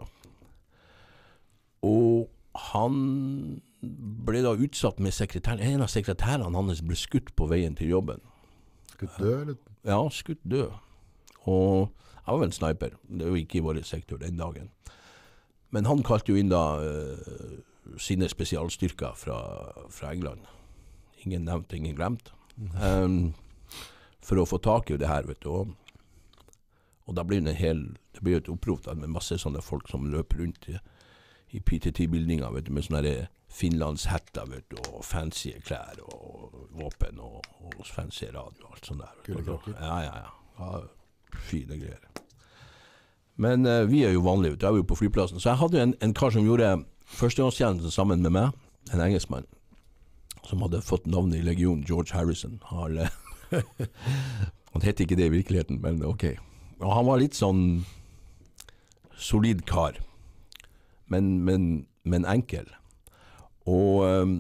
Og han ble da utsatt med sekretæren. En av sekretærene hans ble skutt på veien til jobben. Skutt død, eller? Ja, skutt død. Og jeg var vel en sniper. Det er jo ikke i vår sektor den dagen. Men han kalte jo inn da uh, sine spesialstyrker fra, fra England. Ingen nevnt, ingen glemt. Um, for å få tak i det her, vet du. Og, og da blir det en hel, det blir et opprop da, med masse sånne folk som løper rundt i, i P T T-bildinga, vet du, med sånne finlandshetter, vet du, og fancy klær, og våpen, og, og fancy radio, og alt sånt der. Kule klokker. Ja, ja, ja. ja fine greier. Men uh, vi er jo vanlige, vet du, jeg var jo på flyplassen, så jeg hadde en, en kar som gjorde førstegangstjenesten sammen med meg, en engelskmann, som hadde fått navnet i legionen, George Harrison. Han, han heter ikke det i virkeligheten, men ok. Og han var litt sånn solid kar, men, men, men enkel. Og um,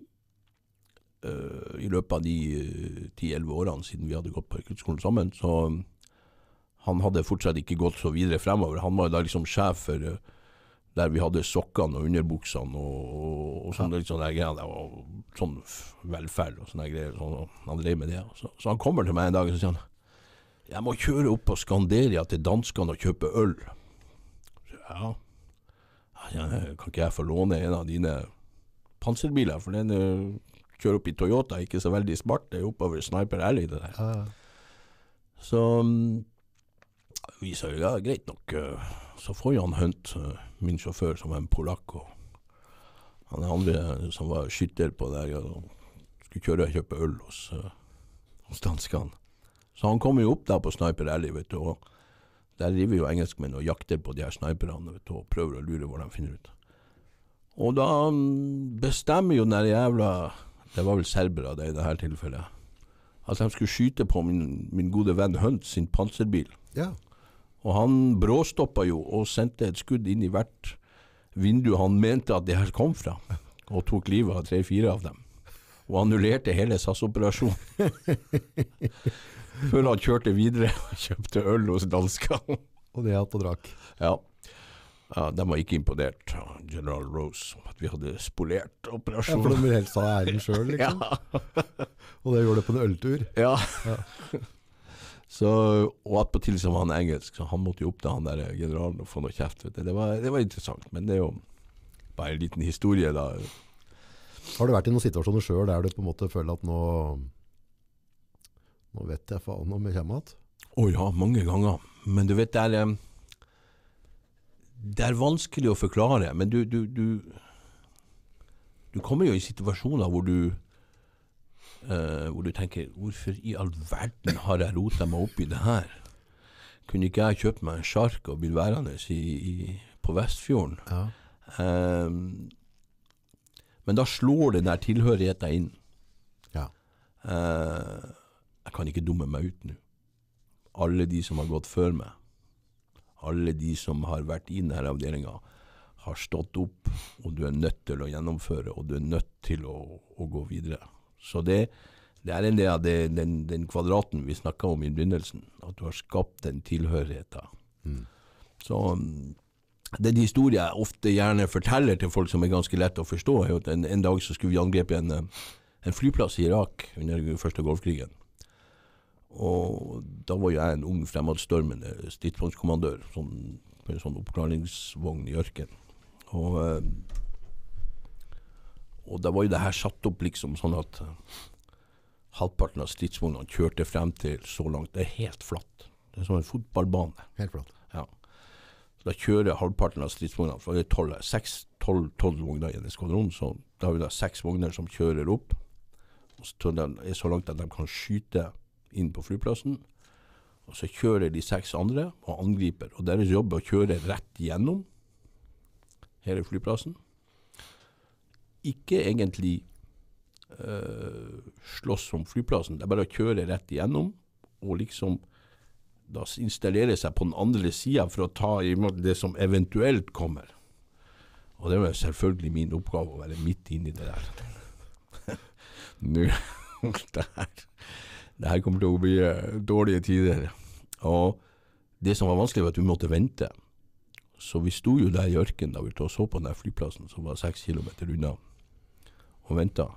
uh, i løpet av de ti elleve årene siden vi hadde gått på rekruttskolen sammen, så um, han hadde fortsatt ikke gått så videre fremover. Han var da liksom sjef for uh, der vi hadde sokkene og underbuksene og, og, og sånne, ja. Sånne greier, og sånn velferd og sånne greier, sånn, og han drev med det. Så, så han kommer til meg en dag og sier han, jeg må kjøre opp på Skanderia til danskene og kjøpe øl. Så, ja, ja, kan ikke jeg få låne en av dine panserbiler, for den uh, kjører opp i Toyota, ikke så veldig smart, det er oppover Sniper Alley det der. Ja. Så um, vi sa jo, ja, greit nok, uh, så får Jan Hunt, uh, min sjåfør, som var en polakk, og han andre som var skytter på der, ja, skulle kjøre og kjøpe øl hos, uh, hos danskene. Så han kommer jo opp der på Sniper Alley, vet du, og der driver jo engelskmenn og jakter på de her sniperne, vet du, og prøver å lure hvor de finner ut. Og da bestemmer jo den jævla det var vel serbere det i dette tilfellet, at de skulle skyte på min, min gode venn Hunt sin panserbil. Ja. Og han bråstoppet jo og sendte et skudd inn i hvert vindu han mente at det her kom fra, og tok livet av tre-fire av dem. Og annullerte hele S A S-operasjonen. Før han kjørte videre og kjøpte øl hos danskene. Og det at og drakk. Ja. Ja, de var ikke imponert av General Rose, at vi hadde spolert operasjonen. Ja, for de vil helst ha æren selv, liksom. Ja. Og det gjorde det på en øltur. Ja. Ja. Så, og attpåtil som han er engelsk, så han måtte jo opp til han der generalen og få noe kjeft. Vet du. Det var, det var interessant, men det er jo bare en liten historie da. Har du vært i noen situasjoner selv der du på en måte føler at nå, nå vet jeg faen om jeg kommer at? Å ja, mange ganger. Men du vet, det er, det er vanskelig å forklare, men du, du, du, du kommer jo i situasjoner hvor du, uh, hvor du tenker, hvorfor i all verden har jeg rotet meg opp i det her? Kunne ikke jeg kjøpt meg en sjark og blitt værende i, i, på Vestfjorden? Ja. Um, men da slår den der tilhørigheten inn. Ja. Uh, jeg kan ikke dumme meg ut nå. Alle de som har gått før meg, alle de som har vært i denne avdelingen, har stått opp, og du er nødt til å gjennomføre, og du er nødt til å, å gå videre. Så det, det er en del av det, den, den kvadraten vi snakket om i begynnelsen, at du har skapt den tilhørigheten. Mm. Så den historien jeg ofte gjerne forteller til folk som er ganske lett å forstå, er at en, en dag så skulle vi angrepe en, en flyplass i Irak under første Golfkrigen. Og da var jeg en ung fremadstormende stridsvognskommandør sånn, på en sånn oppklaringsvogn i ørken. Og, og da var jo det her satt opp liksom sånn at halvparten av stridsvognene kjørte frem til så langt. Det er helt flatt. Det er som en fotballbane. Helt flatt. Ja. Så da kjører halvparten av stridsvognene, for det er tolv, seks, tolv, tolv vogner i en skvadron, så da har vi da seks vogner som kjører opp, og så det er så langt at de kan skyte inn på flyplassen, og så kjører de seks andre og angriper, og deres jobb er å kjøre rett gjennom hele flyplassen. Ikke egentlig øh, slåss om flyplassen, det er bare å kjøre rett gjennom, og liksom da installere seg på den andre siden for å ta imot det som eventuelt kommer. Og det var selvfølgelig min oppgave å være midt inne i det der. Nå, det her Det her kommer til å bli dårlige tider. Og det som var vanskelig var at vi måtte vente. Så vi sto jo der i ørken da vi så på den der flyplassen som var seks kilometer unna og ventet.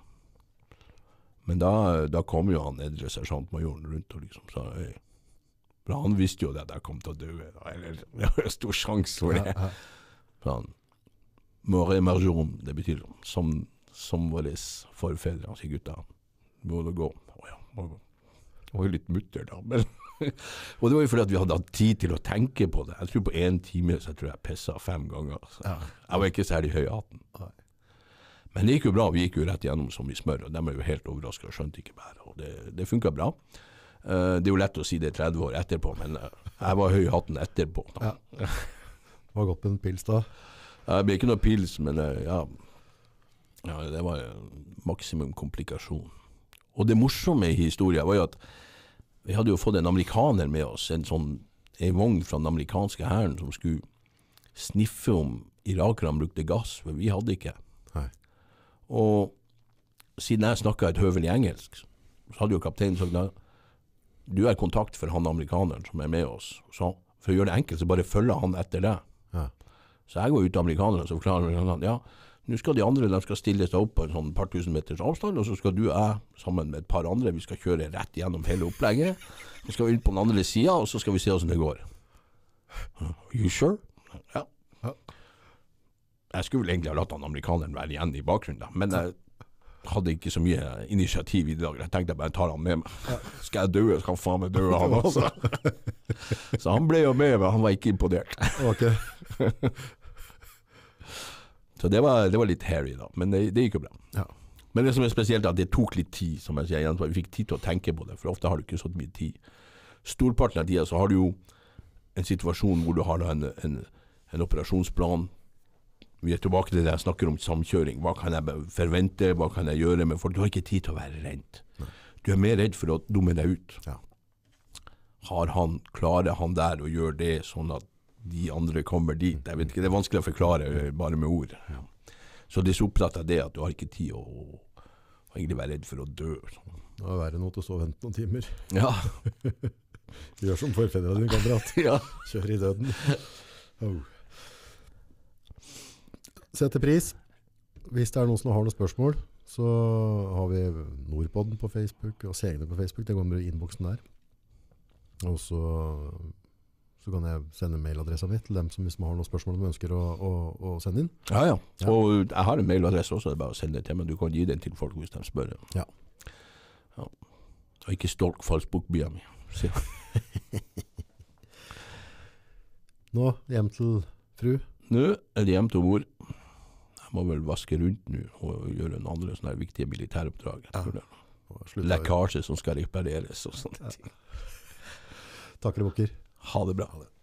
Men da, da kom jo han edre sersjantmajoren rundt og liksom sa hey. For han visste jo det at jeg kom til å dø. Eller det var en stor sjans for det. Så han mort emergeon, det betyr som, som våre forfedre, han sier gutta, må du gå. Å ja, må gå. Det var jo litt mutter da, men og det var jo fordi at vi hadde hatt tid til å tenke på det. Jeg tror på en time så jeg tror jeg pisset fem ganger. Ja. Jeg var ikke særlig høy i hatten. Men det gikk jo bra, vi gikk jo rett gjennom som i smør, og de var jo helt overrasket og skjønte ikke bare, og det, det funket bra. Uh, det er jo lett å si det tretti år etterpå, men uh, jeg var høy i hatten etterpå. Da. Ja. Det var godt med en pils da? Det ble ikke noe pils, men uh, ja, ja, det var maksimum komplikasjon. Og det morsomme i historien var jo at vi hadde jo fått en amerikaner med oss, en sånn en vogn fra den amerikanske hæren som skulle sniffe om irakerne brukte gass, for vi hadde ikke. Nei. Og siden jeg snakket et høvelig engelsk, så hadde jo kapteinen sagt da, du er kontakt for han amerikaneren som er med oss. Så for å gjøre det enkelt, så bare følger han etter det. Ja. Så jeg går ut til amerikaneren, så forklarer han, ja, nå skal de andre, de skal stille seg opp på en sånn par tusen meters avstand, og så skal du og jeg, sammen med et par andre, vi skal kjøre rett gjennom hele opplegget. Vi skal inn på den andre siden, og så skal vi se hvordan det går. You sure? Ja. Ja. Jeg skulle vel egentlig ha latt han amerikaneren være igjen i bakgrunnen, da, men jeg hadde ikke så mye initiativ i dag. Jeg tenkte jeg bare tar han med meg. Skal jeg dø, skal han faen meg dø han også. Så han ble jo med, men han var ikke imponert. Ok. Så det var, det var litt hairy da, men det, det gikk jo bra. Ja. Men det som er spesielt er at det tok litt tid, som jeg sier igjen, vi fikk tid til å tenke på det, for ofte har du ikke så mye tid. Storparten av tida så har du jo en situasjon hvor du har en, en, en operasjonsplan, vi er tilbake til det jeg snakker om samkjøring. Hva kan jeg forvente, hva kan jeg gjøre med folk? Du har ikke tid til å være redd. Nei. Du er mer redd for å dumme deg ut. Ja. Har han, klarer han der å gjøre det sånn at de andre kommer dit? Jeg vet ikke, det er vanskelig å forklare bare med ord. Ja. Så det er så opptatt av det at du har ikke tid å, å egentlig være redd for å dø. Det er verre noe til å stå og vente noen timer. Ja. Gjør som forfedrene din, kamerat. Ja. Kjør i døden. Oh. Sette pris. Hvis det er noen som har noen spørsmål, så har vi Nordpodden på Facebook og Segene på Facebook. Det går med innboksen der. Og så, så kan jeg sende mailadressa mi til dem som, hvis man har noen spørsmål de ønsker å, å, å sende inn. Ja, ja, ja. Og jeg har en mailadresse også, det er bare å sende det til, men du kan gi den til folk hvis de spør. Ja. Ja. Og ikke stolk falskbokbia mi. Nå, hjem til fru. Nå er det hjem til mor. Jeg må vel vaske rundt nå og gjøre en andre sånne viktige militæroppdrag. Ja. Lekkasje som skal repareres og sånne ting. Takker det, Bukker. Ha det bra.